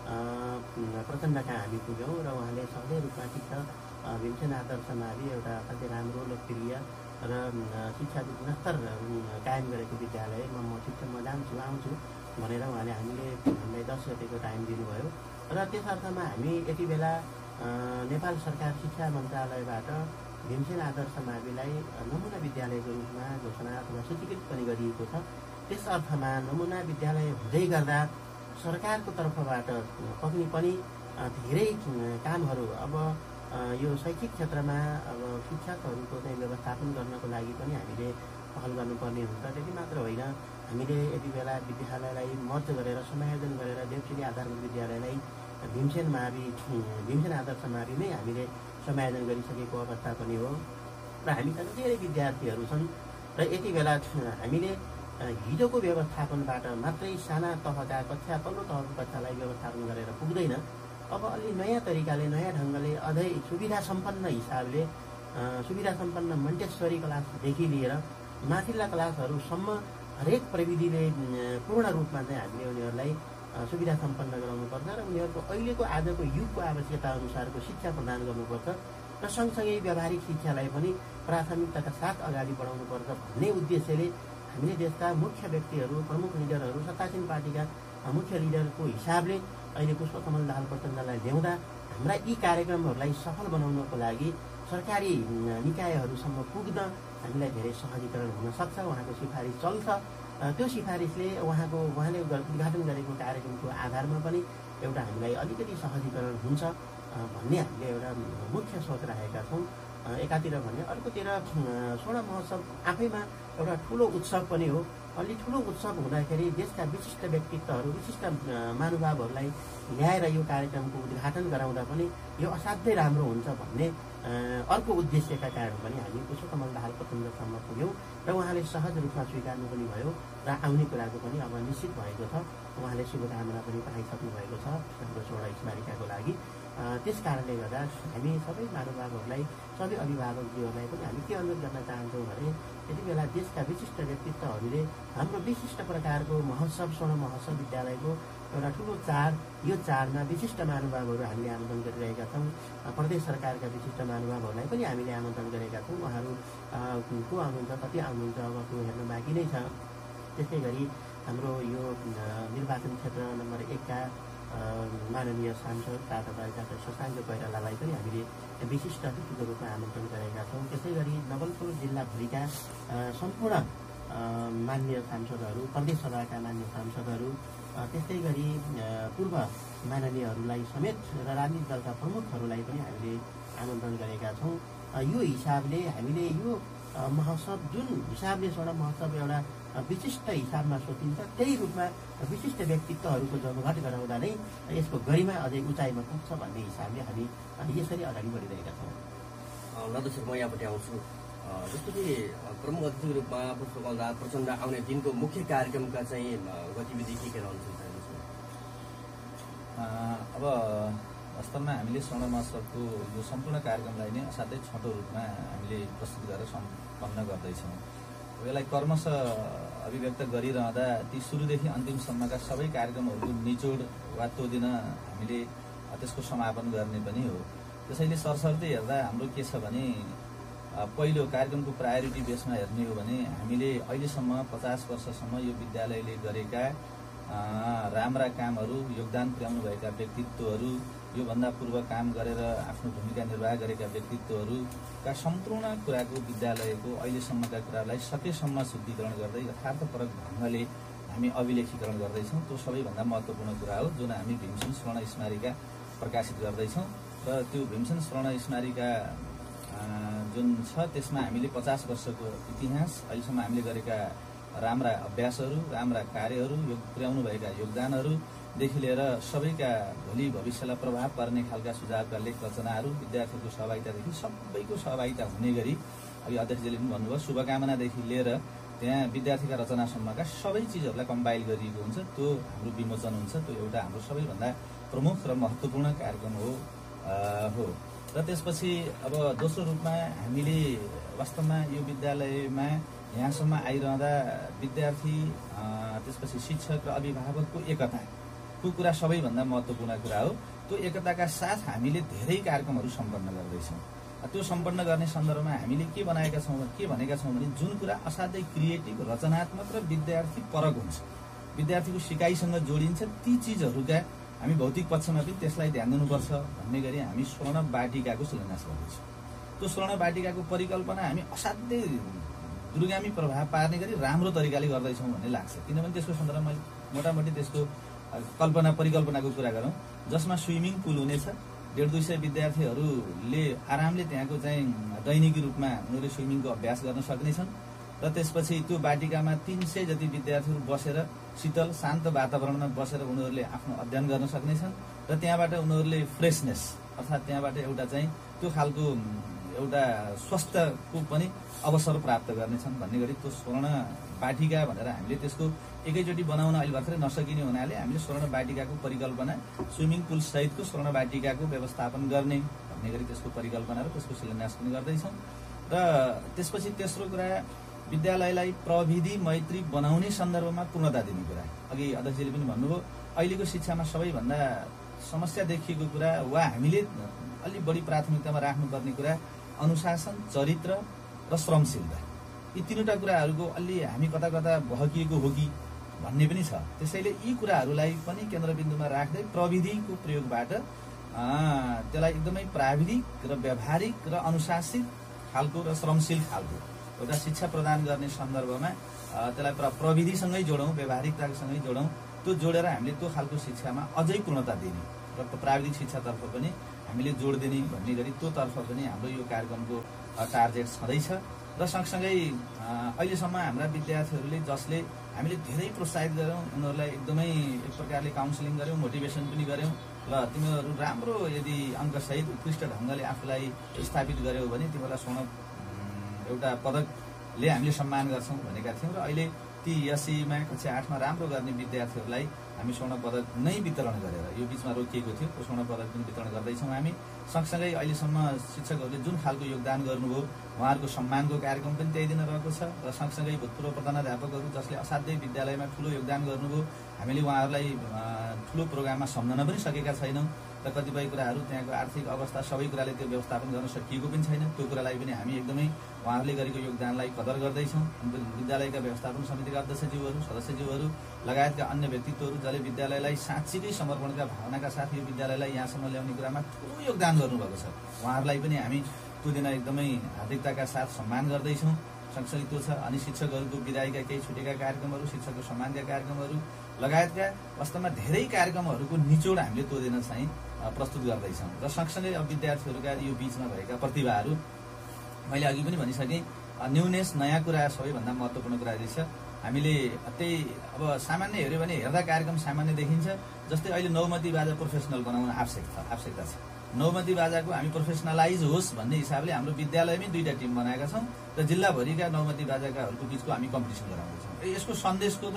Speaker 3: प्रचण्ड कहाँ हामी पुग्यौँ र उहाँले सहजै रूपमा ठिक छ भीमसेन आदर्श मावि एउटा असाध्यै राम्रो लोकप्रिय र शिक्षा गुणस्तर कायम गरेको विद्यालय म म ठिक छ म जान्छु आउँछु भनेर उहाँले हामीले हामीलाई दस गतेको टाइम दिनुभयो र त्यस अर्थमा हामी यति बेला नेपाल सरकार शिक्षा मन्त्रालयबाट भीमसेन आदर्श माविलाई नमुना विद्यालयको रूपमा घोषणा अथवा सूचीकृत पनि गरिएको छ। त्यस अर्थमा नमुना विद्यालय हुँदै गर्दा सरकारको तर्फबाट पक्कै पनि धेरै कामहरू अब यो शैक्षिक क्षेत्रमा अब शिक्षकहरूको चाहिँ व्यवस्थापन गर्नको लागि पनि हामीले पहल गर्नुपर्ने हुन्छ। त्यति मात्र होइन, हामीले यति बेला विद्यालयलाई मर्ज गरेर समायोजन गरेर देवसिरी आधारभूत विद्यालयलाई भीमसेन मावि भीमसेन आदर्श माविमै हामीले समायोजन गरिसकेको अवस्था पनि हो र हामीसँग धेरै विद्यार्थीहरू छन् र यति बेला हामीले हिजोको व्यवस्थापनबाट मात्रै साना तहका कक्षा तल्लो तहको कक्षालाई व्यवस्थापन गरेर पुग्दैन। अब अलि नयाँ तरिकाले नयाँ ढङ्गले अझै सुविधा सम्पन्न हिसाबले सुविधा सम्पन्न मन्टेश्वरी क्लासदेखि लिएर माथिल्ला क्लासहरूसम्म हरेक प्रविधिले पूर्ण रूपमा चाहिँ हामीले उनीहरूलाई सुविधा सम्पन्न गराउनुपर्छ र उनीहरूको अहिलेको आजको युगको आवश्यकता अनुसारको शिक्षा प्रदान गर्नुपर्छ र सँगसँगै व्यावहारिक शिक्षालाई पनि प्राथमिकताका साथ अगाडि बढाउनुपर्छ भन्ने उद्देश्यले हामीले देशका मुख्य व्यक्तिहरू, प्रमुख लिडरहरू, सत्तासीन पार्टीका मुख्य लिडरको हिसाबले अहिले पुष्पकमल दाहाल प्रचण्डलाई ल्याउँदा हाम्रा यी कार्यक्रमहरूलाई सफल बनाउनको लागि सरकारी निकायहरूसम्म पुग्न हामीलाई धेरै सहजीकरण हुन सक्छ। उहाँको सिफारिस चल्छ, त्यो सिफारिसले उहाँको उहाँले उद्घाटन गरेको कार्यक्रमको आधारमा पनि एउटा हामीलाई अलिकति सहजीकरण हुन्छ भन्ने हामीले एउटा मुख्य सोच राखेका छौँ एकातिर भने। अर्कोतिर स्वर्ण महोत्सव आफैमा एउटा ठुलो उत्सव पनि हो। अलि ठुलो उत्सव हुँदाखेरि देशका विशिष्ट व्यक्तित्वहरू, विशिष्ट महानुभावहरूलाई ल्याएर यो कार्यक्रमको उद्घाटन गराउँदा पनि यो असाध्यै राम्रो हुन्छ भन्ने अर्को उद्देश्यका कारण पनि हामी पुष्पकमल दाहाल प्रचण्डसम्म पुग्यौँ र उहाँले सहज रूपमा स्वीकार्नु पनि भयो र आउने कुराको पनि अब निश्चित भएको छ। उहाँले शुभकामना पनि पठाइसक्नु भएको छ हाम्रो स्वर्ण स्मारिकाको लागि। त्यस कारणले गर्दा हामी सबै महानुभावहरूलाई, सबै अभिभावकजीहरूलाई पनि हामी के अनुरोध गर्न चाहन्छौँ भने यति बेला देशका विशिष्ट व्यक्तित्वहरूले हाम्रो विशिष्ट प्रकारको महोत्सव स्वर्ण महोत्सव विद्यालयको एउटा ठुलो चाड, यो चाडमा विशिष्ट महानुभावहरू हामीले आमन्त्रण गरिरहेका छौँ। प्रदेश सरकारका विशिष्ट महानुभावहरूलाई पनि हामीले आमन्त्रण गरेका छौँ। उहाँहरू को आउनुहुन्छ, कति आउनुहुन्छ अब त्यो हेर्न बाँकी नै छ। त्यसै गरी हाम्रो यो निर्वाचन क्षेत्र नम्बर एकका माननीय सांसद ताताबाई डाक्टर शशाङ्क कोइरालालाई पनि हामीले विशिष्ट अतिथिको रूपमा आमन्त्रण गरेका छौँ। त्यसै गरी नवलपुर जिल्लाभरिका सम्पूर्ण मान्य सांसदहरू, प्रदेश सभाका मान्य सांसदहरू, त्यस्तै गरी पूर्व माननीयहरूलाई समेत र राजनीतिक दलका प्रमुखहरूलाई पनि हामीले आमन्त्रण गरेका छौँ। यो हिसाबले हामीले यो महोत्सव जुन हिसाबले स्वर्ण महोत्सव एउटा विशिष्ट हिसाबमा सोचिन्छ त्यही रूपमा विशिष्ट व्यक्तित्वहरूको जमघट गराउँदा नै यसको गरिमा अझै उचाइमा पुग्छ भन्ने हिसाबले हामी यसरी अगाडि बढिरहेका छौँ।
Speaker 1: नदसर म यहाँपट्टि आउँछु। जस्तो कि प्रमुख अतिथिको रूपमा पुष्पकमल दाहाल प्रचण्ड आउने दिनको मुख्य कार्यक्रमका चाहिँ गतिविधि के के रहन्छ?
Speaker 2: अब वास्तवमा हामीले स्वर्ण महोत्सवको यो सम्पूर्ण कार्यक्रमलाई नै असाध्यै छोटो रूपमा हामीले प्रस्तुत गरेर सम्पन्न गर्दैछौँ। यसलाई क्रमशः अभिव्यक्त गरिरहँदा ती सुरुदेखि अन्तिमसम्मका सबै कार्यक्रमहरूको निचोड वा तोदिन हामीले त्यसको समापन गर्ने पनि हो। त्यसैले सरसर्ती हेर्दा हाम्रो के छ भने पहिलो कार्यक्रमको प्रायोरिटी बेसमा हेर्ने हो भने हामीले अहिलेसम्म पचास वर्षसम्म यो विद्यालयले गरेका राम्रा कामहरू, योगदान पुर्याउनु भएका व्यक्तित्वहरू, योभन्दा पूर्व काम गरेर आफ्नो भूमिका निर्वाह गरेका व्यक्तित्वहरूका सम्पूर्ण कुराको विद्यालयको अहिलेसम्मका कुरालाई सकेसम्म शुद्धिकरण गर्दै यथार्थपरक ढङ्गले हामी अभिलेखीकरण गर्दैछौँ। त्यो सबैभन्दा महत्त्वपूर्ण कुरा हो जुन हामी भीमसेन स्वर्ण स्मारिका प्रकाशित गर्दैछौँ। र त्यो भीमसेन स्वर्ण स्मारिका जुन छ त्यसमा हामीले पचास वर्षको इतिहास, अहिलेसम्म हामीले गरेका राम्रा अभ्यासहरू, राम्रा कार्यहरू, योग पुर्याउनु भएका योगदानहरूदेखि लिएर सबैका भोलि भविष्यलाई प्रभाव पार्ने खालका सुझावका लेख रचनाहरू, विद्यार्थीहरूको सहभागितादेखि सबैको सहभागिता हुने गरी अघि अध्यक्षजीले पनि भन्नुभयो शुभकामनादेखि लिएर त्यहाँ विद्यार्थीका रचनासम्मका सबै चिजहरूलाई कम्पाइल गरिएको हुन्छ। त्यो हाम्रो विमोचन हुन्छ। त्यो एउटा हाम्रो सबैभन्दा प्रमुख र महत्त्वपूर्ण कार्यक्रम हो हो र त्यसपछि अब दोस्रो रूपमा हामीले वास्तवमा यो विद्यालयमा यहाँसम्म आइरहँदा विद्यार्थी, त्यसपछि शिक्षक र अभिभावकको एकताको कुरा सबैभन्दा महत्त्वपूर्ण कुरा हो। त्यो एकताका साथ हामीले धेरै कार्यक्रमहरू सम्पन्न गर्दैछौँ। त्यो सम्पन्न गर्ने सन्दर्भमा हामीले के बनाएका छौँ के भनेका छौँ भने जुन कुरा असाध्यै क्रिएटिभ, रचनात्मक र विद्यार्थी परक हुन्छ, विद्यार्थीको सिकाइसँग जोडिन्छ, ती चिजहरूका हामी भौतिक पक्षमा पनि त्यसलाई ध्यान दिनुपर्छ भन्ने गरी हामी स्वर्ण वाटिकाको शिलान्यास गर्दैछौँ। त्यो स्वर्ण वाटिकाको परिकल्पना हामी असाध्यै दूरगामी प्रभाव पार्ने गरी राम्रो तरिकाले गर्दैछौँ भन्ने लाग्छ। किनभने त्यसको सन्दर्भमा मोटामोटी त्यसको कल्पना परिकल्पनाको कुरा गरौँ, जसमा स्विमिङ पुल हुनेछ। डेढ दुई सय विद्यार्थीहरूले आरामले त्यहाँको चाहिँ दैनिकी रूपमा उनीहरूले स्विमिङको अभ्यास गर्न सक्नेछन्। र त्यसपछि त्यो वाटिकामा तीन सय जति विद्यार्थीहरू बसेर शीतल शान्त वातावरणमा बसेर उनीहरूले आफ्नो अध्ययन गर्न सक्नेछन्। र त्यहाँबाट उनीहरूले फ्रेसनेस अर्थात् त्यहाँबाट एउटा चाहिँ त्यो खालको एउटा स्वास्थ्यको पनि अवसर प्राप्त गर्नेछन् भन्ने गरी त्यो स्वर्ण वाटिका भनेर हामीले त्यसको एकैचोटि बनाउन अहिले भर्खरै नसकिने हुनाले हामीले स्वर्ण वाटिकाको परिकल्पना, स्विमिङ पुल सहितको स्वर्ण वाटिकाको व्यवस्थापन गर्ने भन्ने गरी त्यसको परिकल्पना र त्यसको शिलान्यास पनि गर्दैछौँ। र त्यसपछि तेस्रो कुरा विद्यालयलाई प्रविधि मैत्री बनाउने सन्दर्भमा पूर्णता दिने कुरा। अघि अध्यक्षले पनि भन्नुभयो अहिलेको शिक्षामा सबैभन्दा समस्या देखिएको कुरा वा हामीले अलि बढी प्राथमिकतामा राख्नुपर्ने कुरा अनुशासन, चरित्र र श्रमशीलता। यी तीनवटा कुराहरूको अलि हामी कता कता बहकिएको हो कि भन्ने पनि छ। त्यसैले यी कुराहरूलाई पनि केन्द्रबिन्दुमा राख्दै प्रविधिको प्रयोगबाट त्यसलाई एकदमै प्राविधिक र व्यावहारिक र अनुशासित खालको र श्रमशील खालको एउटा शिक्षा प्रदान गर्ने सन्दर्भमा त्यसलाई प्रविधिसँगै जोडौँ, व्यावहारिकतासँगै जोडौँ। त्यो जोडेर हामीले त्यो खालको शिक्षामा अझै पूर्णता दिने र प्राविधिक शिक्षातर्फ पनि हामीले जोड दिने भन्ने गरी त्योतर्फ पनि हाम्रो यो कार्यक्रमको टार्गेट छँदैछ। र सँगसँगै अहिलेसम्म हाम्रा विद्यार्थीहरूले जसले हामीले धेरै प्रोत्साहित गऱ्यौँ, उनीहरूलाई एकदमै एक प्रकारले काउन्सिलिङ गऱ्यौँ, मोटिभेसन पनि गऱ्यौँ र तिमीहरू राम्रो यदि अङ्कसहित उत्कृष्ट ढङ्गले आफूलाई स्थापित गऱ्यौ भने तिमीहरूलाई स्वर्ण एउटा पदकले हामीले सम्मान गर्छौँ भनेका थियौँ। र अहिले ती एससीमा कक्षा आठमा राम्रो गर्ने विद्यार्थीहरूलाई हामी स्वर्ण पदक नै वितरण गरेर यो बिचमा रोकिएको थियो, त्यो स्वर्ण पदक पनि वितरण गर्दैछौँ हामी। सँगसँगै अहिलेसम्म शिक्षकहरूले जुन खालको योगदान गर्नुभयो उहाँहरूको सम्मानको कार्यक्रम पनि त्यही दिन रहेको छ। र सँगसँगै भूतपूर्व प्रधानाध्यापकहरू जसले असाध्यै विद्यालयमा ठुलो योगदान गर्नुभयो, हामीले उहाँहरूलाई ठुलो प्रोग्राममा सम्झन पनि सकेका छैनौँ। र कतिपय कुराहरू त्यहाँको आर्थिक अवस्था सबै कुराले त्यो व्यवस्थापन गर्न सकिएको पनि छैन। त्यो कुरालाई पनि हामी एकदमै उहाँहरूले गरेको योगदानलाई कदर गर्दैछौँ। विद्यालयका व्यवस्थापन समितिका अध्यक्षज्यूहरू, सदस्यज्यूहरू लगायतका अन्य व्यक्तित्वहरू जसले विद्यालयलाई साँच्चीकै समर्पणका भावनाका साथ यो विद्यालयलाई यहाँसम्म ल्याउने कुरामा ठुलो योगदान गर्नुभएको छ, उहाँहरूलाई पनि हामी त्यो दिन एकदमै हार्दिकताका साथ सम्मान गर्दैछौँ। सँगसँगै त्यो छ। अनि शिक्षकहरूको विदायका केही छुटेका कार्यक्रमहरू, शिक्षकको सम्मानका कार्यक्रमहरू लगायतका वास्तवमा धेरै कार्यक्रमहरूको निचोड हामीले त्यो दिन चाहिँ प्रस्तुत गर्दैछौँ। र सँगसँगै अब विद्यार्थीहरूका यो बिचमा भएका प्रतिभाहरू मैले अघि पनि भनिसकेँ, न्युनेस नयाँ कुरा सबैभन्दा महत्त्वपूर्ण कुरा रहेछ। हामीले त्यही अब सामान्य हेऱ्यो भने हेर्दा कार्यक्रम सामान्य देखिन्छ। जस्तै अहिले नौमती बाजा प्रोफेसनल बनाउन आवश्यकता आवश्यकता छ। नौमती बाजाको हामी प्रोफेसनलाइज होस् भन्ने हिसाबले हाम्रो विद्यालयमै दुईवटा टिम बनाएका छौँ र जिल्लाभरिका नौमती बाजाकाहरूको बिचको हामी कम्पिटिसन गराउँदैछौँ। यसको सन्देशको त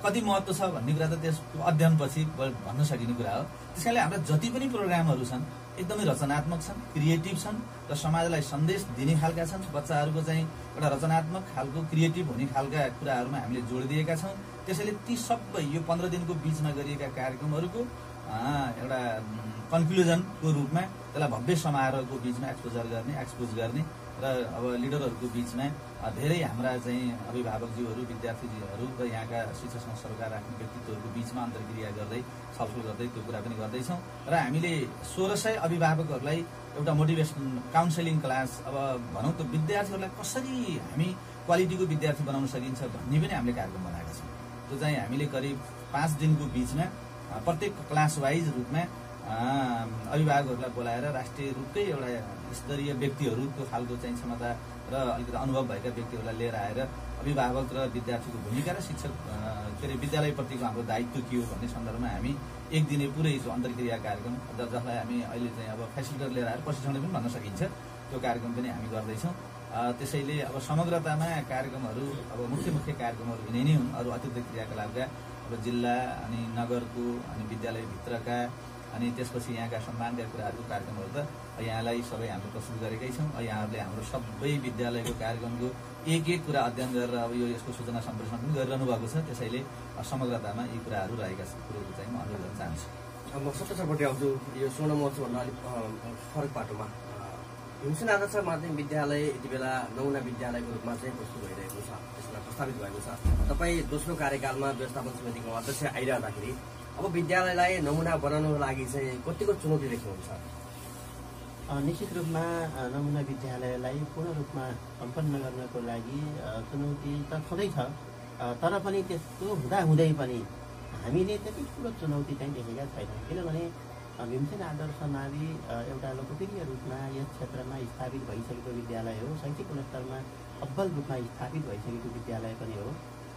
Speaker 2: कति महत्त्व छ भन्ने कुरा त त्यसको अध्ययनपछि भन्न सकिने कुरा हो। त्यस कारणले हाम्रा जति पनि प्रोग्रामहरू छन् एकदमै रचनात्मक छन्, क्रिएटिभ छन् र समाजलाई सन्देश दिने खालका छन्। बच्चाहरूको चाहिँ एउटा रचनात्मक खालको क्रिएटिभ हुने खालका कुराहरूमा हामीले जोड दिएका छौँ। त्यसैले ती सबै यो पन्ध्र दिनको बिचमा गरिएका कार्यक्रमहरूको एउटा कन्क्लुजनको रूपमा त्यसलाई भव्य समारोहको बिचमा एक्सपोजर गर्ने एक्सपोज गर्ने र अब लिडरहरूको बिचमा धेरै हाम्रा चाहिँ अभिभावकज्यूहरू, विद्यार्थीज्यूहरू र यहाँका शिक्षा संस्थाहरूका राख्ने व्यक्तित्वहरूको बिचमा अन्तर्क्रिया गर्दै छलफल गर्दै त्यो कुरा पनि गर्दैछौँ। र हामीले सोह्र सय अभिभावकहरूलाई एउटा मोटिभेसन काउन्सेलिङ क्लास, अब भनौँ त विद्यार्थीहरूलाई कसरी हामी क्वालिटीको विद्यार्थी बनाउन सकिन्छ भन्ने पनि हामीले कार्यक्रम बनाएका छौँ। त्यो चाहिँ हामीले करिब पाँच दिनको बिचमा प्रत्येक क्लास वाइज रूपमा अभिभावकहरूलाई बोलाएर राष्ट्रिय रूपकै एउटा स्तरीय व्यक्तिहरू, त्यो खालको चाहिँ क्षमता र अलिकति अनुभव भएका व्यक्तिहरूलाई लिएर आएर अभिभावक र विद्यार्थीको भूमिका र शिक्षक के अरे विद्यालयप्रतिको हाम्रो दायित्व के हो भन्ने सन्दर्भमा हामी एक दिने पुरै जो अन्तर्क्रिया कार्यक्रम जसलाई हामी अहिले चाहिँ अब फेसिलिटर लिएर आएर प्रशिक्षण पनि भन्न सकिन्छ, त्यो कार्यक्रम पनि हामी गर्दैछौँ। त्यसैले अब समग्रतामा कार्यक्रमहरू अब मुख्य मुख्य कार्यक्रमहरू यिनै नै हुन्। अरू अतिरिक्त क्रियाकलापका अब जिल्ला अनि नगरको अनि विद्यालयभित्रका अनि त्यसपछि यहाँका सम्मानका कुराहरूको कार्यक्रमहरू त यहाँलाई सबै हामीले प्रस्तुत गरेकै छौँ। यहाँहरूले हाम्रो सबै विद्यालयको कार्यक्रमको एक एक कुरा अध्ययन गरेर अब यो यसको सूचना सम्प्रेषण पनि गरिरहनु भएको छ। त्यसैले समग्रतामा यी कुराहरू रहेका कुरोहरू चाहिँ म अनुरोध गर्न चाहन्छु।
Speaker 1: म सत्तापट्टि आउँछु। यो स्वर्ण महोत्सवभन्दा अलिक फरक पाटोमा भीमसेन आदर्श माध्यमिक विद्यालय यति बेला नमुना विद्यालयको रूपमा चाहिँ प्रस्तुत भइरहेको छ, त्यसमा प्रस्तावित भएको छ। तपाईँ दोस्रो कार्यकालमा व्यवस्थापन समितिको अध्यक्ष आइरहँदाखेरि अब विद्यालयलाई नमुना बनाउनको लागि चाहिँ कतिको चुनौती देख्नुहुन्छ?
Speaker 3: निश्चित रूपमा नमुना विद्यालयलाई पूर्ण रूपमा सम्पन्न गर्नको लागि चुनौती त छँदैछ, तर पनि त्यस्तो हुँदाहुँदै पनि हामीले त्यति ठुलो चुनौती चाहिँ देखेका छैनौँ। किनभने भीमसेन आदर्श नाभी एउटा लोकप्रिय रूपमा यस क्षेत्रमा स्थापित भइसकेको विद्यालय हो, शैक्षिक गुणस्तरमा अब्बल रूपमा स्थापित भइसकेको विद्यालय पनि हो।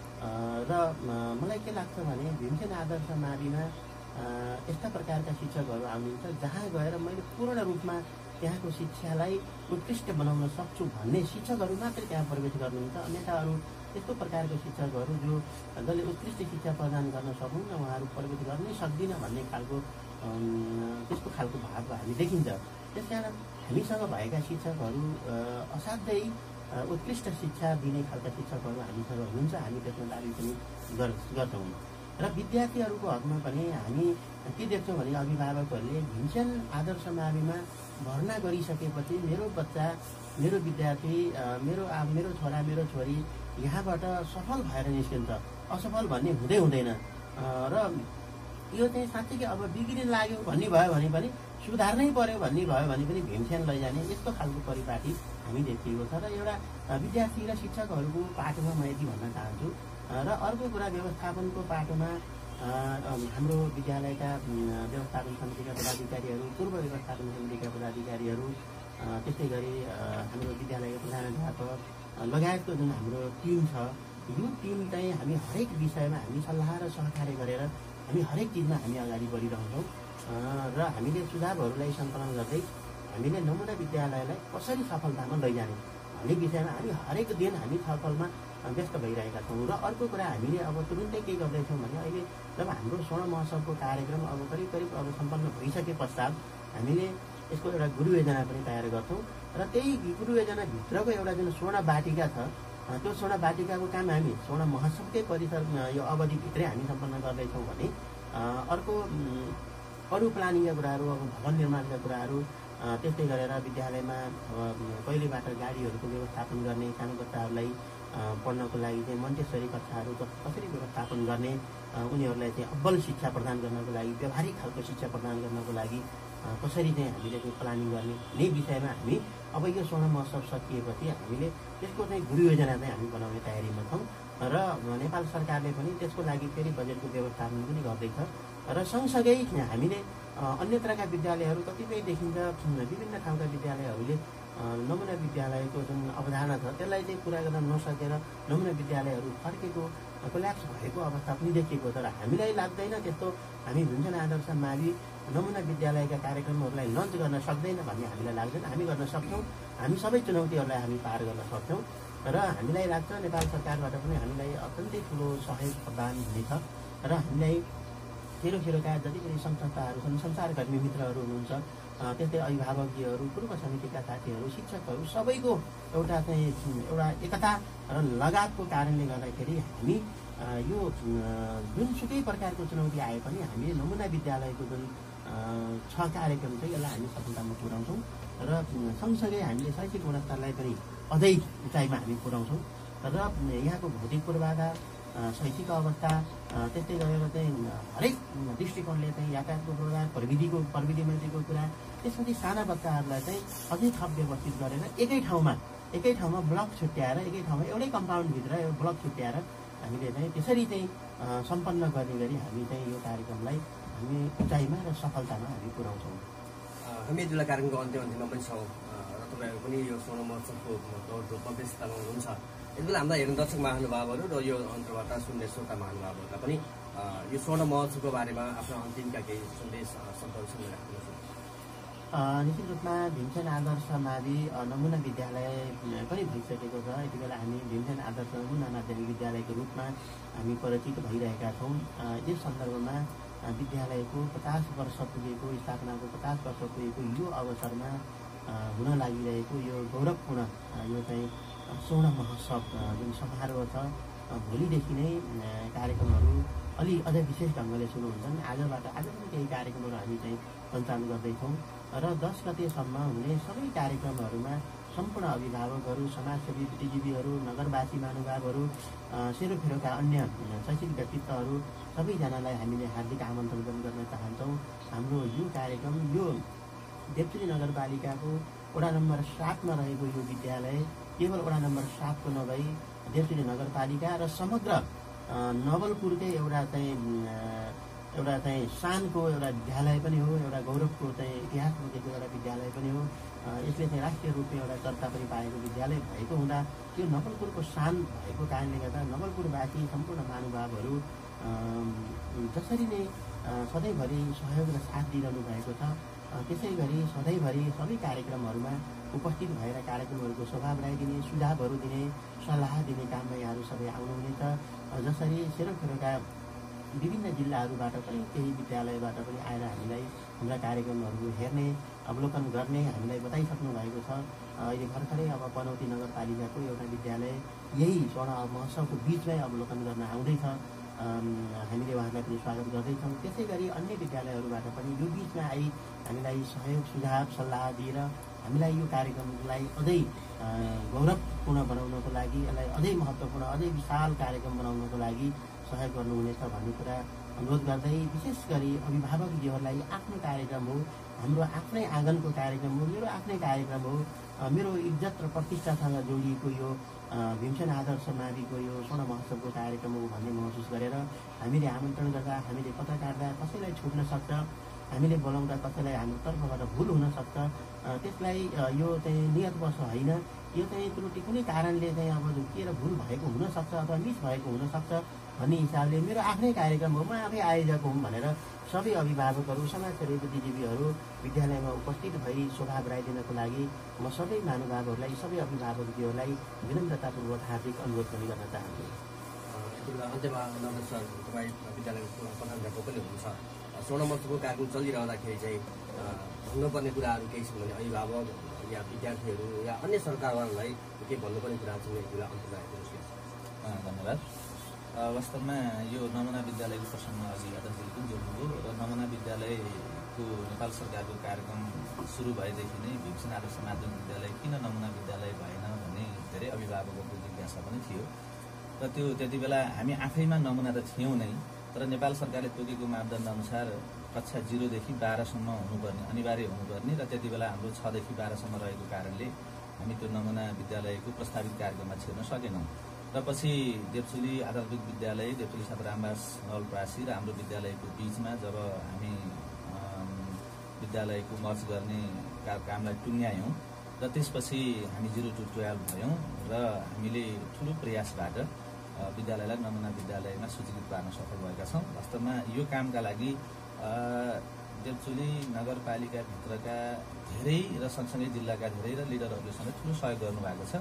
Speaker 3: र मलाई के लाग्छ भने भीमसेन आदर्श नाभीमा यस्ता प्रकारका शिक्षकहरू आउनुहुन्छ जहाँ गएर मैले पूर्ण रूपमा त्यहाँको शिक्षालाई उत्कृष्ट बनाउन सक्छु भन्ने शिक्षकहरू मात्रै त्यहाँ प्रवेश गर्नुहुन्छ। अन्यथा अरू यस्तो प्रकारको शिक्षकहरू जो जसले उत्कृष्ट शिक्षा प्रदान गर्न सक्नुहुन्न उहाँहरू प्रवेश गर्नै सक्दिन भन्ने खालको त्यस्तो खालको भाव हामी देखिन्छ। त्यसकारण हामीसँग भएका शिक्षकहरू असाध्यै उत्कृष्ट शिक्षा दिने खालका शिक्षकहरू हामीसँग हुनुहुन्छ, हामी त्यसमा दाबी पनि गर्छौँ। र विद्यार्थीहरूको हकमा पनि हामी के देख्छौँ भने अभिभावकहरूले भीमसेन आदर्श नाभीमा भर्ना गरिसकेपछि मेरो बच्चा, मेरो विद्यार्थी, मेरो मेरो छोरा, मेरो छोरी यहाँबाट सफल भएर निस्किन्छ, असफल भन्ने हुँदै हुँदैन। र यो चाहिँ साँच्चै अब बिग्रिन लाग्यो भन्ने भयो भने पनि सुधार्नै पर्यो भन्ने भयो भने पनि भीमसेन लैजाने यस्तो खालको परिपाटी हामी देखिएको छ। र एउटा विद्यार्थी र शिक्षकहरूको पाटोमा म यति भन्न चाहन्छु। र अर्को कुरा व्यवस्थापनको पाटोमा हाम्रो विद्यालयका व्यवस्थापन समितिका पदाधिकारीहरू, पूर्व व्यवस्थापन समितिका पदाधिकारीहरू, त्यस्तै गरी हाम्रो विद्यालयका प्रधानाध्यापक लगायतको जुन हाम्रो टिम छ, यो टिम चाहिँ हामी हरेक विषयमा हामी सल्लाह र सहकार्य गरेर हामी हरेक चिजमा हामी अगाडि बढिरहन्छौँ। र हामीले सुझावहरूलाई सङ्कलन गर्दै हामीले नमुना विद्यालयलाई कसरी सफलतामा लैजाने भन्ने विषयमा हामी हरेक दिन हामी छलफलमा व्यस्त भइरहेका छौँ। र अर्को कुरा हामीले अब तुरुन्तै के गर्दैछौँ भने अहिले जब हाम्रो स्वर्ण महोत्सवको कार्यक्रम अब करिब करिब अब सम्पन्न भइसके पश्चात हामीले यसको एउटा गुरु योजना पनि तयार गर्छौँ। र त्यही गुरु योजनाभित्रको एउटा जुन स्वर्ण बाटिका छ, त्यो स्वर्ण बाटिकाको काम हामी स्वर्ण महोत्सवकै परिसर यो अवधिभित्रै हामी सम्पन्न गर्दैछौँ भने अर्को अरू प्लानिङका कुराहरू, अब भवन निर्माणका कुराहरू, त्यस्तै गरेर विद्यालयमा पहिलेबाट गाडीहरूको व्यवस्थापन गर्ने, सानो बच्चाहरूलाई पढ्नको लागि चाहिँ मन्टेसरी कक्षाहरू कसरी व्यवस्थापन गर्ने, उनीहरूलाई चाहिँ अब्बल शिक्षा प्रदान गर्नको लागि, व्यावहारिक खालको शिक्षा प्रदान गर्नको लागि कसरी चाहिँ हामीले त्यो प्लानिङ गर्ने नै विषयमा हामी अब यो स्वर्ण महोत्सव सकिएपछि हामीले त्यसको चाहिँ गुरु योजना चाहिँ हामी बनाउने तयारीमा छौँ। र नेपाल सरकारले पनि त्यसको लागि फेरि बजेटको व्यवस्थापन पनि गर्दैछ। र सँगसँगै हामीले अन्यत्रका विद्यालयहरू कतिपय देखिन्छ, विभिन्न ठाउँका विद्यालयहरूले नमुना विद्यालयको जुन अवधारणा छ त्यसलाई चाहिँ पुरा गर्न नसकेर नमुना विद्यालयहरू फर्केको, कोल्याप्स भएको अवस्था पनि देखिएको। तर हामीलाई लाग्दैन त्यस्तो हामी भीमसेन आदर्श नाभी नमुना विद्यालयका कार्यक्रमहरूलाई लन्च गर्न सक्दैन भन्ने हामीलाई लाग्दैन। हामी गर्न सक्छौँ, हामी सबै चुनौतीहरूलाई हामी पार गर्न सक्छौँ। र हामीलाई लाग्छ नेपाल सरकारबाट पनि हामीलाई अत्यन्तै ठुलो सहयोग प्रदान हुनेछ र हामीलाई खेरो खेरोका जति पनि सङ्घ संस्थाहरू छन्, सञ्चारकर्मी मित्रहरू हुनुहुन्छ, त्यस्तै अभिभावकीयहरू, पूर्व समितिका साथीहरू, शिक्षकहरू सबैको एउटा चाहिँ एउटा एकता र लगावको कारणले गर्दाखेरि हामी यो जुनसुकै प्रकारको चुनौती आए पनि हामीले नमुना विद्यालयको जुन छ कार्यक्रम चाहिँ यसलाई हामी सफलतामा पुर्याउँछौँ र सँगसँगै हामीले शैक्षिक गुणस्तरलाई पनि अझै उचाइमा हामी पुर्याउँछौँ र यहाँको भौतिक पूर्वाधार, शैक्षिक अवस्था, त्यस्तै गरेर चाहिँ हरेक दृष्टिकोणले चाहिँ यातायातको पूर्वाधार, प्रविधिको प्रविधिमन्त्रीको कुरा, त्यसपछि साना बच्चाहरूलाई चाहिँ अझै थप व्यवस्थित गरेर एकै ठाउँमा एकै ठाउँमा ब्लक छुट्याएर एकै ठाउँमा एउटै कम्पाउन्डभित्र एउटा ब्लक छुट्याएर हामीले चाहिँ त्यसरी चाहिँ सम्पन्न गर्ने गरी हामी चाहिँ यो कार्यक्रमलाई हामी उचाइमा र सफलतामा हामी पुर्याउँछौँ।
Speaker 1: हामी यति बेला कार्यक्रमको अन्त्य अन्त्यमा पनि छौँ र तपाईँहरू पनि यो स्वर्ण महोत्सवको मध्यस्थतामा हुनुहुन्छ। यति बेला हामीलाई हेर्ने दर्शक महानुभावहरू र यो अन्तर्वार्ता सुन्ने श्रोता महानुभावहरूलाई पनि यो स्वर्ण महोत्सवको बारेमा आफ्नो अन्तिमका केही सन्देश शब्दहरू सुनेर राख्नुहोस्।
Speaker 3: निश्चित रूपमा भीमसेन आदर्श मावि नमुना विद्यालय पनि भइसकेको छ। यति बेला हामी भीमसेन आदर्श नमुना माध्यमिक विद्यालयको रूपमा हामी परिचित भइरहेका छौँ। यस सन्दर्भमा विद्यालयको पचास वर्ष पुगेको, स्थापनाको पचास वर्ष पुगेको यो अवसरमा हुन लागिरहेको यो गौरवपूर्ण यो चाहिँ स्वर्ण महोत्सव जुन समारोह छ, भोलिदेखि नै कार्यक्रमहरू अलि अझ विशेष ढङ्गले सुरु हुन्छन्। आजबाट आज पनि केही कार्यक्रमहरू हामी चाहिँ सञ्चालन गर्दैछौँ र दस गतेसम्म हुने सबै कार्यक्रमहरूमा सम्पूर्ण अभिभावकहरू, समाजसेवी बुद्धिजीवीहरू, नगरवासी महानुभावहरू, सेरोफेरोका अन्य शैक्षिक व्यक्तित्वहरू सबैजनालाई हामीले हार्दिक आमन्त्रण पनि गर्न चाहन्छौँ। हाम्रो यो कार्यक्रम यो देवचुली नगरपालिकाको वडा नम्बर सातमा रहेको यो विद्यालय केवल वडा नम्बर सातको नभई देवचुली नगरपालिका र समग्र नवलपुरकै एउटा चाहिँ एउटा चाहिँ शानको एउटा विद्यालय पनि हो, एउटा गौरवको चाहिँ इतिहास बोकेको एउटा विद्यालय पनि हो। यसले चाहिँ राष्ट्रिय रूपमा एउटा चर्चा पनि पाएको विद्यालय भएको हुँदा यो नवलपुरको शान भएको कारणले गर्दा नवलपुरवासी सम्पूर्ण महानुभावहरू जसरी नै सधैँभरि सहयोग र साथ दिइरहनु भएको छ, त्यसै गरी सधैँभरि सबै कार्यक्रमहरूमा उपस्थित भएर कार्यक्रमहरूको शोभा बढाइदिने, सुझावहरू दिने, सल्लाह दिने काममा यहाँहरू सबै आउनुहुनेछ। जसरी सेरोफेरोका विभिन्न जिल्लाहरूबाट पनि केही विद्यालयबाट पनि आएर हामीलाई हाम्रा कार्यक्रमहरू हेर्ने, अवलोकन गर्ने हामीलाई बताइसक्नु भएको छ। अहिले भर्खरै अब पनौती नगरपालिकाको एउटा विद्यालय यही स्वर्ण महोत्सवको बिचमै अवलोकन गर्न आउँदैछ। हामीले उहाँलाई पनि स्वागत गर्दैछौँ। त्यसै गरी अन्य विद्यालयहरूबाट पनि यो बिचमा आई हामीलाई सहयोग, सुझाव, सल्लाह दिएर हामीलाई यो कार्यक्रमलाई अझै गौरवपूर्ण बनाउनको लागि, यसलाई अझै महत्त्वपूर्ण, अझै विशाल कार्यक्रम बनाउनको लागि सहयोग गर्नुहुनेछ भन्ने कुरा अनुरोध गर्दै, विशेष गरी अभिभावकजीहरूलाई आफ्नो कार्यक्रम हो, हाम्रो आफ्नै आँगनको कार्यक्रम हो, मेरो आफ्नै कार्यक्रम हो, मेरो इज्जत र प्रतिष्ठासँग जोडिएको यो भीमसेन आदर्श माविको यो स्वर्ण महोत्सवको कार्यक्रम हो भन्ने महसुस गरेर हामीले आमन्त्रण गर्दा, हामीले पत्र काट्दा कसैलाई छुट्न सक्छ, हामीले बोलाउँदा कसैलाई हाम्रो तर्फबाट भुल हुनसक्छ। त्यसलाई यो चाहिँ नियतवश होइन, यो चाहिँ त्रुटि कुनै कारणले चाहिँ अब झुकिएर भुल भएको हुनसक्छ अथवा मिस भएको हुनसक्छ भन्ने हिसाबले मेरो आफ्नै कार्यक्रम हो, म आफै आयोजक हुँ भनेर सबै अभिभावकहरू, समाजसेवी बुद्धिजीवीहरू विद्यालयमा उपस्थित भई शोभा बढाइदिनको लागि म सबै महानुभावहरूलाई, सबै अभिभावकजीहरूलाई विनम्रतापूर्वक हार्दिक अनुरोध पनि गर्न चाहन्छु।
Speaker 1: अन्त्यमा नन्दन सर, तपाईँ विद्यालयको प्रधानाध्यापक पनि हुनुहुन्छ। स्वर्ण महोत्सवको कार्यक्रम चलिरहँदाखेरि चाहिँ भन्नुपर्ने कुराहरू केही छन् भने अभिभावक या विद्यार्थीहरू या अन्य सरकारवालालाई केही भन्नुपर्ने कुराहरू छन् भने कुरा अन्त राखिदिनुहोस्।
Speaker 2: धन्यवाद। वास्तवमा यो नमुना विद्यालयको प्रसङ्ग अघि अध्यक्षले पनि जोड्नुभयो र नमुना विद्यालयको नेपाल सरकारको कार्यक्रम सुरु भएदेखि नै भीमसेन आदर्श माध्यमिक विद्यालय किन नमुना विद्यालय भएन भन्ने धेरै अभिभावकहरूको जिज्ञासा पनि थियो र त्यो त्यति बेला हामी आफैमा नमुना त थियौँ नै, तर नेपाल सरकारले तोकेको मापदण्ड अनुसार कक्षा जिरोदेखि बाह्रसम्म हुनुपर्ने, अनिवार्य हुनुपर्ने र त्यति बेला हाम्रो छदेखि बाह्रसम्म रहेको कारणले हामी त्यो नमुना विद्यालयको प्रस्तावित कार्यक्रममा छिर्न सकेनौँ। र पछि देवचुली आधारभूत विद्यालय, देवचुली छात्र आवास नवलपरासी र हाम्रो विद्यालयको बिचमा जब हामी विद्यालयको मर्ज गर्ने कामलाई टुङ्ग्यायौँ र त्यसपछि हामी जिरो टु टुवेल्भ भयौँ र हामीले ठुलो प्रयासबाट विद्यालयलाई नमुना विद्यालयमा सूचीकृत पार्न सफल भएका छौँ। वास्तवमा यो कामका लागि देवचुली नगरपालिकाभित्रका धेरै र सँगसँगै जिल्लाका धेरै र लिडरहरूले समेत ठुलो सहयोग गर्नुभएको छ।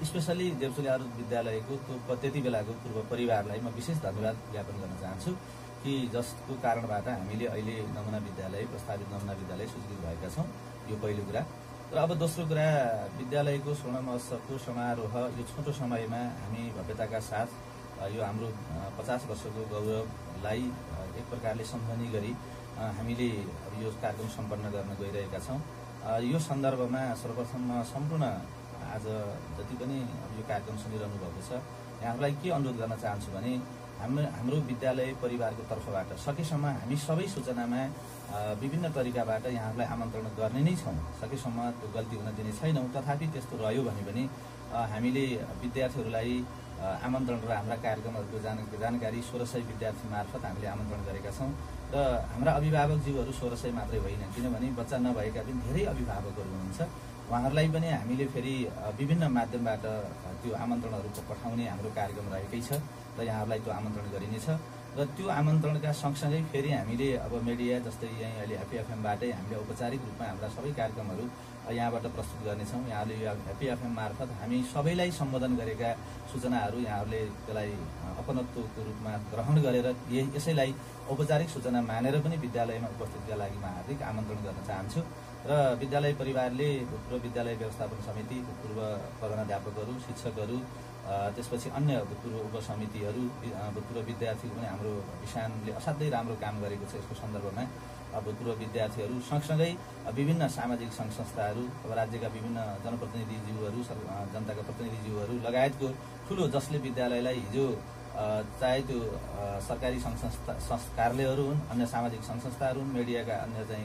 Speaker 2: स्पेसली देवचोली आरुष विद्यालयको त्यो त्यति बेलाको पूर्व परिवारलाई म विशेष धन्यवाद ज्ञापन गर्न चाहन्छु कि जसको कारणबाट हामीले अहिले नमुना विद्यालय प्रस्तावित नमुना विद्यालय स्वीकृत भएका छौँ। यो पहिलो कुरा। र अब दोस्रो कुरा, विद्यालयको स्वर्ण महोत्सवको समारोह यो छोटो समयमा हामी भव्यताका साथ यो हाम्रो पचास वर्षको गौरवलाई एक प्रकारले सम्झने गरी हामीले यो कार्यक्रम सम्पन्न गर्न गइरहेका छौँ। यो सन्दर्भमा सर्वप्रथम सम्पूर्ण आज जति पनि यो कार्यक्रम सुनिरहनु भएको छ यहाँहरूलाई के अनुरोध गर्न चाहन्छु भने हाम्रो हाम्रो विद्यालय परिवारको तर्फबाट सकेसम्म हामी सबै सूचनामा विभिन्न तरिकाबाट यहाँहरूलाई आमन्त्रण गर्ने नै छौँ। सकेसम्म त्यो गल्ती हुन दिने छैनौँ। तथापि त्यस्तो रह्यो भने पनि हामीले विद्यार्थीहरूलाई आमन्त्रण र हाम्रा कार्यक्रमहरूको जान जानकारी सोह्र सय विद्यार्थी मार्फत हामीले आमन्त्रण गरेका छौँ। र हाम्रा अभिभावकज्यूहरू सोह्र सय मात्रै होइन, किनभने बच्चा नभएका पनि धेरै अभिभावकहरू हुनुहुन्छ। उहाँहरूलाई पनि हामीले फेरि विभिन्न माध्यमबाट त्यो आमन्त्रणहरू पठाउने हाम्रो कार्यक्रम रहेकै छ र यहाँहरूलाई त्यो आमन्त्रण गरिनेछ। र त्यो आमन्त्रणका सँगसँगै फेरि हामीले अब मिडिया जस्तै यहीँ अहिले ह्याप्पी एफएमबाटै हामीले औपचारिक रूपमा हाम्रा सबै कार्यक्रमहरू यहाँबाट प्रस्तुत गर्नेछौँ। यहाँले यो ह्याप्पी एफएम मार्फत हामी सबैलाई सम्बोधन गरेका सूचनाहरू यहाँहरूले त्यसलाई अपनत्वको रूपमा ग्रहण गरेर यसैलाई औपचारिक सूचना मानेर पनि विद्यालयमा उपस्थितिका लागि म हार्दिक आमन्त्रण गर्न चाहन्छु। र विद्यालय परिवारले भूतपूर्व विद्यालय व्यवस्थापन समिति, भूतपूर्व प्रधानाध्यापकहरू, शिक्षकहरू, त्यसपछि अन्य भूतपूर्व उपसमितिहरू, भूतपूर्व विद्यार्थीहरू पनि हाम्रो विषानले असाध्यै राम्रो काम गरेको छ। यसको सन्दर्भमा भूतपूर्व विद्यार्थीहरू सँगसँगै विभिन्न सामाजिक सङ्घ संस्थाहरू, अब राज्यका विभिन्न जनप्रतिनिधिज्यूहरू, जनताका प्रतिनिधिज्यूहरू लगायतको ठुलो जसले विद्यालयलाई हिजो चाहे त्यो सरकारी सङ्घ संस्था कार्यालयहरू हुन्, अन्य सामाजिक सङ्घ संस्थाहरू हुन्, मिडियाका अन्य चाहिँ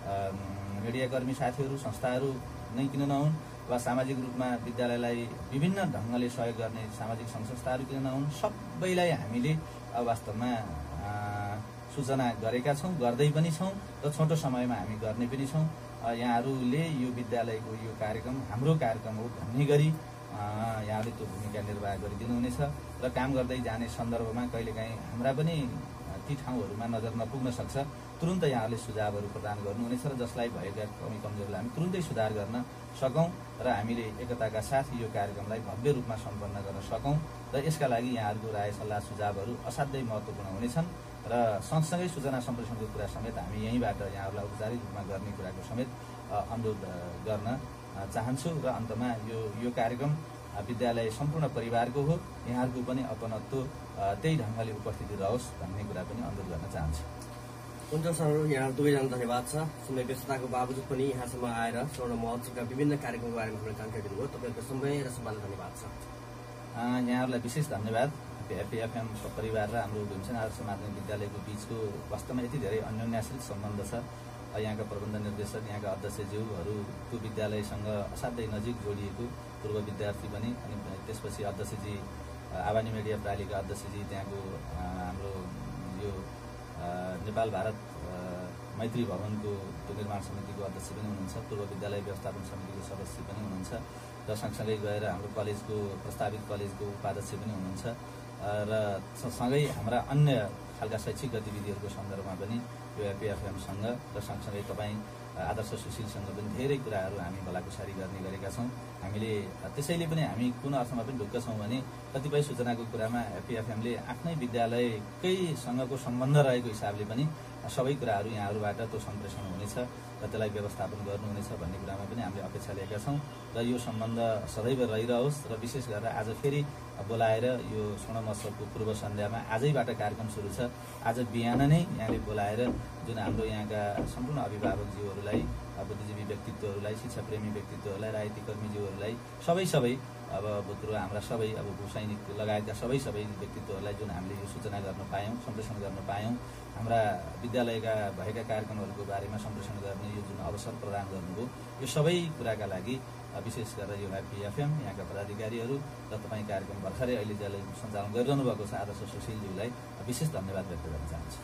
Speaker 2: मिडियाकर्मी साथीहरू, संस्थाहरू नै किन नहुन्, वा सामाजिक रूपमा विद्यालयलाई विभिन्न ढङ्गले सहयोग गर्ने सामाजिक सङ्घ संस्थाहरू किन नहुन्, सबैलाई हामीले वास्तवमा सूचना गरेका छौँ, गर्दै पनि छौँ र छोटो समयमा हामी गर्ने पनि छौँ। यहाँहरूले यो विद्यालयको यो कार्यक्रम हाम्रो कार्यक्रम हो भन्ने गरी यहाँले त्यो भूमिका निर्वाह गरिदिनुहुनेछ र काम गर्दै जाने सन्दर्भमा कहिलेकाहीँ हाम्रा पनि ती ठाउँहरूमा नजर नपुग्न सक्छ। तुरुन्तै यहाँहरूले सुझावहरू प्रदान गर्नुहुनेछ र जसलाई भएका कमी कमजोरलाई हामी तुरुन्तै सुधार गर्न सकौँ र हामीले एकताका साथ यो कार्यक्रमलाई भव्य रूपमा सम्पन्न गर्न सकौँ। र यसका लागि यहाँहरूको राय सल्लाह सुझावहरू असाध्यै महत्त्वपूर्ण हुनेछन् र सँगसँगै सूचना सम्प्रेषणको कुरा समेत हामी यहीँबाट यहाँहरूलाई औपचारिक रूपमा गर्ने कुराको समेत अनुरोध गर्न चाहन्छु। र अन्तमा यो यो कार्यक्रम विद्यालय सम्पूर्ण परिवारको हो, यहाँहरूको पनि अपनत्व त्यही ढङ्गले उपस्थिति रहोस् भन्ने कुरा पनि अनुरोध गर्न चाहन्छु।
Speaker 1: हुन्छ सर, यहाँ दुवैजना धन्यवाद छ। समय व्यस्तताको बावजुद पनि यहाँसम्म आएर स्वर्ण महोत्सवका विभिन्न कार्यक्रमको बारेमा हामीलाई जानकारी दिनुभयो। तपाईँहरूको समय र सम्मान धन्यवाद छ।
Speaker 2: यहाँहरूलाई विशेष धन्यवाद। ह्याप्पी एफएम परिवार र हाम्रो भीमसेन आदर्श माध्यमिक विद्यालयको बिचको वास्तवमा यति धेरै अन्योन्याश्रित सम्बन्ध छ। यहाँका प्रबन्ध निर्देशक, यहाँका अध्यक्षज्यूहरू त्यो विद्यालयसँग असाध्यै नजिक जोडिएको पूर्व विद्यार्थी पनि, अनि त्यसपछि अध्यक्षजी आवानी मिडिया प्रणालीका अध्यक्षजी, त्यहाँको हाम्रो यो नेपाल भारत मैत्री भवनको त्यो निर्माण समितिको अध्यक्ष पनि हुनुहुन्छ, पूर्व विद्यालय व्यवस्थापन समितिको सदस्य पनि हुनुहुन्छ र सँगसँगै गएर हाम्रो कलेजको प्रस्तावित कलेजको उपाध्यक्ष पनि हुनुहुन्छ र सँगै हाम्रा अन्य खालका शैक्षिक गतिविधिहरूको सन्दर्भमा पनि यो ह्याप्पी एफएमसँग र सँगसँगै तपाईँ आदर्श सुशीलसँग पनि धेरै कुराहरू हामी भलाकुसारी गर्ने गरेका छौँ। हामीले त्यसैले पनि हामी कुन अर्थमा पनि ढुक्क छौँ भने कतिपय सूचनाको कुरामा ह्याप्पी एफएमले आफ्नै विद्यालयकैसँगको सम्बन्ध रहेको हिसाबले पनि सबै कुराहरू यहाँहरूबाट त्यो सम्प्रेषण हुनेछ र त्यसलाई व्यवस्थापन गर्नुहुनेछ भन्ने कुरामा पनि हामीले अपेक्षा लिएका छौँ र यो सम्बन्ध सदैव रहिरहोस्। र विशेष गरेर आज फेरि बोलाएर यो स्वर्ण महोत्सवको पूर्व सन्ध्यामा आजैबाट कार्यक्रम सुरु छ। आज बिहान नै यहाँले बोलाएर जुन हाम्रो यहाँका सम्पूर्ण अभिभावकज्यूहरूलाई, बुद्धिजीवी व्यक्तित्वहरूलाई, शिक्षाप्रेमी व्यक्तित्वहरूलाई, राजनीतिक कर्मीज्यूहरूलाई, सबै सबै अब भूतपूर्व हाम्रा सबै अब भूसैनिक लगायतका सबै सबै व्यक्तित्वहरूलाई जुन हामीले यो सूचना गर्न पायौँ, सम्प्रेषण गर्न पायौँ, हाम्रा विद्यालयका भएका कार्यक्रमहरूको बारेमा सम्प्रेषण गर्ने यो जुन अवसर प्रदान गर्नुभयो, यो सबै कुराका लागि विशेष गरेर यो ह्याप्पी एफएम, यहाँका पदाधिकारीहरू र तपाईँ कार्यक्रम भर्खरै अहिले जसले सञ्चालन गरिरहनु भएको छ आदर्श सुशीलज्यूलाई विशेष धन्यवाद व्यक्त गर्न चाहन्छु।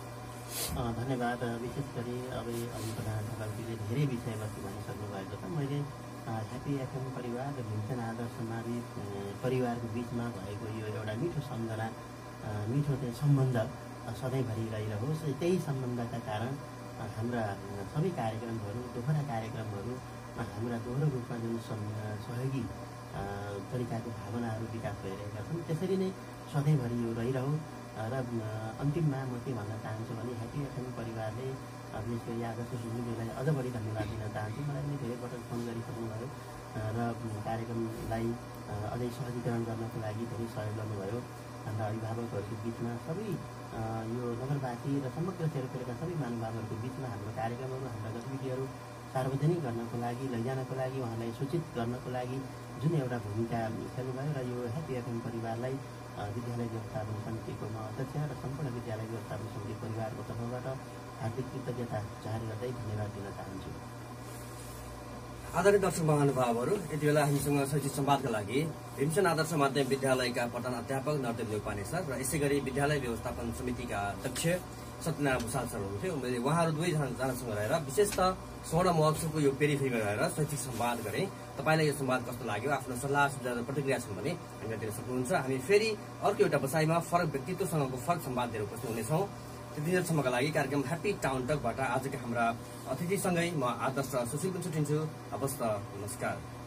Speaker 3: धन्यवाद। विशेष गरी अब अघि प्रधानले धेरै विषयवस्तु भनिसक्नु भएको छ। मैले ह्याप्पी एफएम परिवार र भीमसेन आदर्श माविक परिवारको बिचमा भएको यो एउटा मिठो सम्झना, मिठो चाहिँ सम्बन्ध सधैँभरि रहिरहोस्। त्यही सम्बन्धका कारण हाम्रा सबै कार्यक्रमहरू, दोहोरा कार्यक्रमहरू, हाम्रा दोहोरो रूपमा जुन सहयोगी तरिकाको भावनाहरू विकास भइरहेका छन्। त्यसरी नै सधैँभरि यो रहिरहँ र अन्तिममा म के भन्न चाहन्छु भने ह्याप्पी एफएम परिवारले विशेष गरी आदर्श सुन्नेलाई अझ बढी धन्यवाद दिन चाहन्छु। मलाई पनि धेरै पटक फोन गरिसक्नुभयो र कार्यक्रमलाई अझै सहजीकरण गर्नको लागि धेरै सहयोग गर्नुभयो। हाम्रा अभिभावकहरूको बिचमा सबै यो नगरवासी र समग्र सेरोफेरोका सबै महानुभावहरूको बिचमा हाम्रो कार्यक्रमहरू हाम्रा गतिविधिहरू सार्वजनिक गर्नको लागि लैजानको लागि उहाँलाई सूचित गर्नको लागि जुन एउटा भूमिका खेल्नुभयो र यो ह्याप्पी एफएम परिवारलाई विद्यालय व्यवस्थापन समितिको म अध्यक्ष र सम्पूर्ण विद्यालय व्यवस्थापन समिति परिवारको तर्फबाट हार्दिक कृतज्ञता जाहेर गर्दै धन्यवाद दिन चाहन्छु।
Speaker 1: आदरणीय दर्शक महानुभावहरू, यति बेला हामीसँग शैक्षिक संवादका लागि भीमसेन आदर्श माध्यमिक विद्यालयका प्रधान अध्यापक नरदेव न्यौपाने सर र यसै गरी विद्यालय व्यवस्थापन समितिका अध्यक्ष सत्यनारायण भूषाल सर हुनुहुन्थ्यो। मैले उहाँहरू दुवैजनासँग रहेर विशेषतः स्वर्ण महोत्सवको यो पेरिफेरीमा रहेर शैक्षिक संवाद गरेँ। तपाईँलाई यो संवाद कस्तो लाग्यो, आफ्नो सल्लाह सुझाव र प्रतिक्रिया छन् भने हामीलाई दिन सक्नुहुन्छ। हामी फेरि अर्को एउटा बसाइमा फरक व्यक्तित्वसँगको फरक संवाद लिएर उपस्थित हुनेछौँ। त्यतिखेरसम्मका लागि कार्यक्रम ह्याप्पी टाउन टकबाट आजका हाम्रा अतिथिसँगै म आदर्श सुशील पनि छुट्टिन्छु। हवस् त, नमस्कार।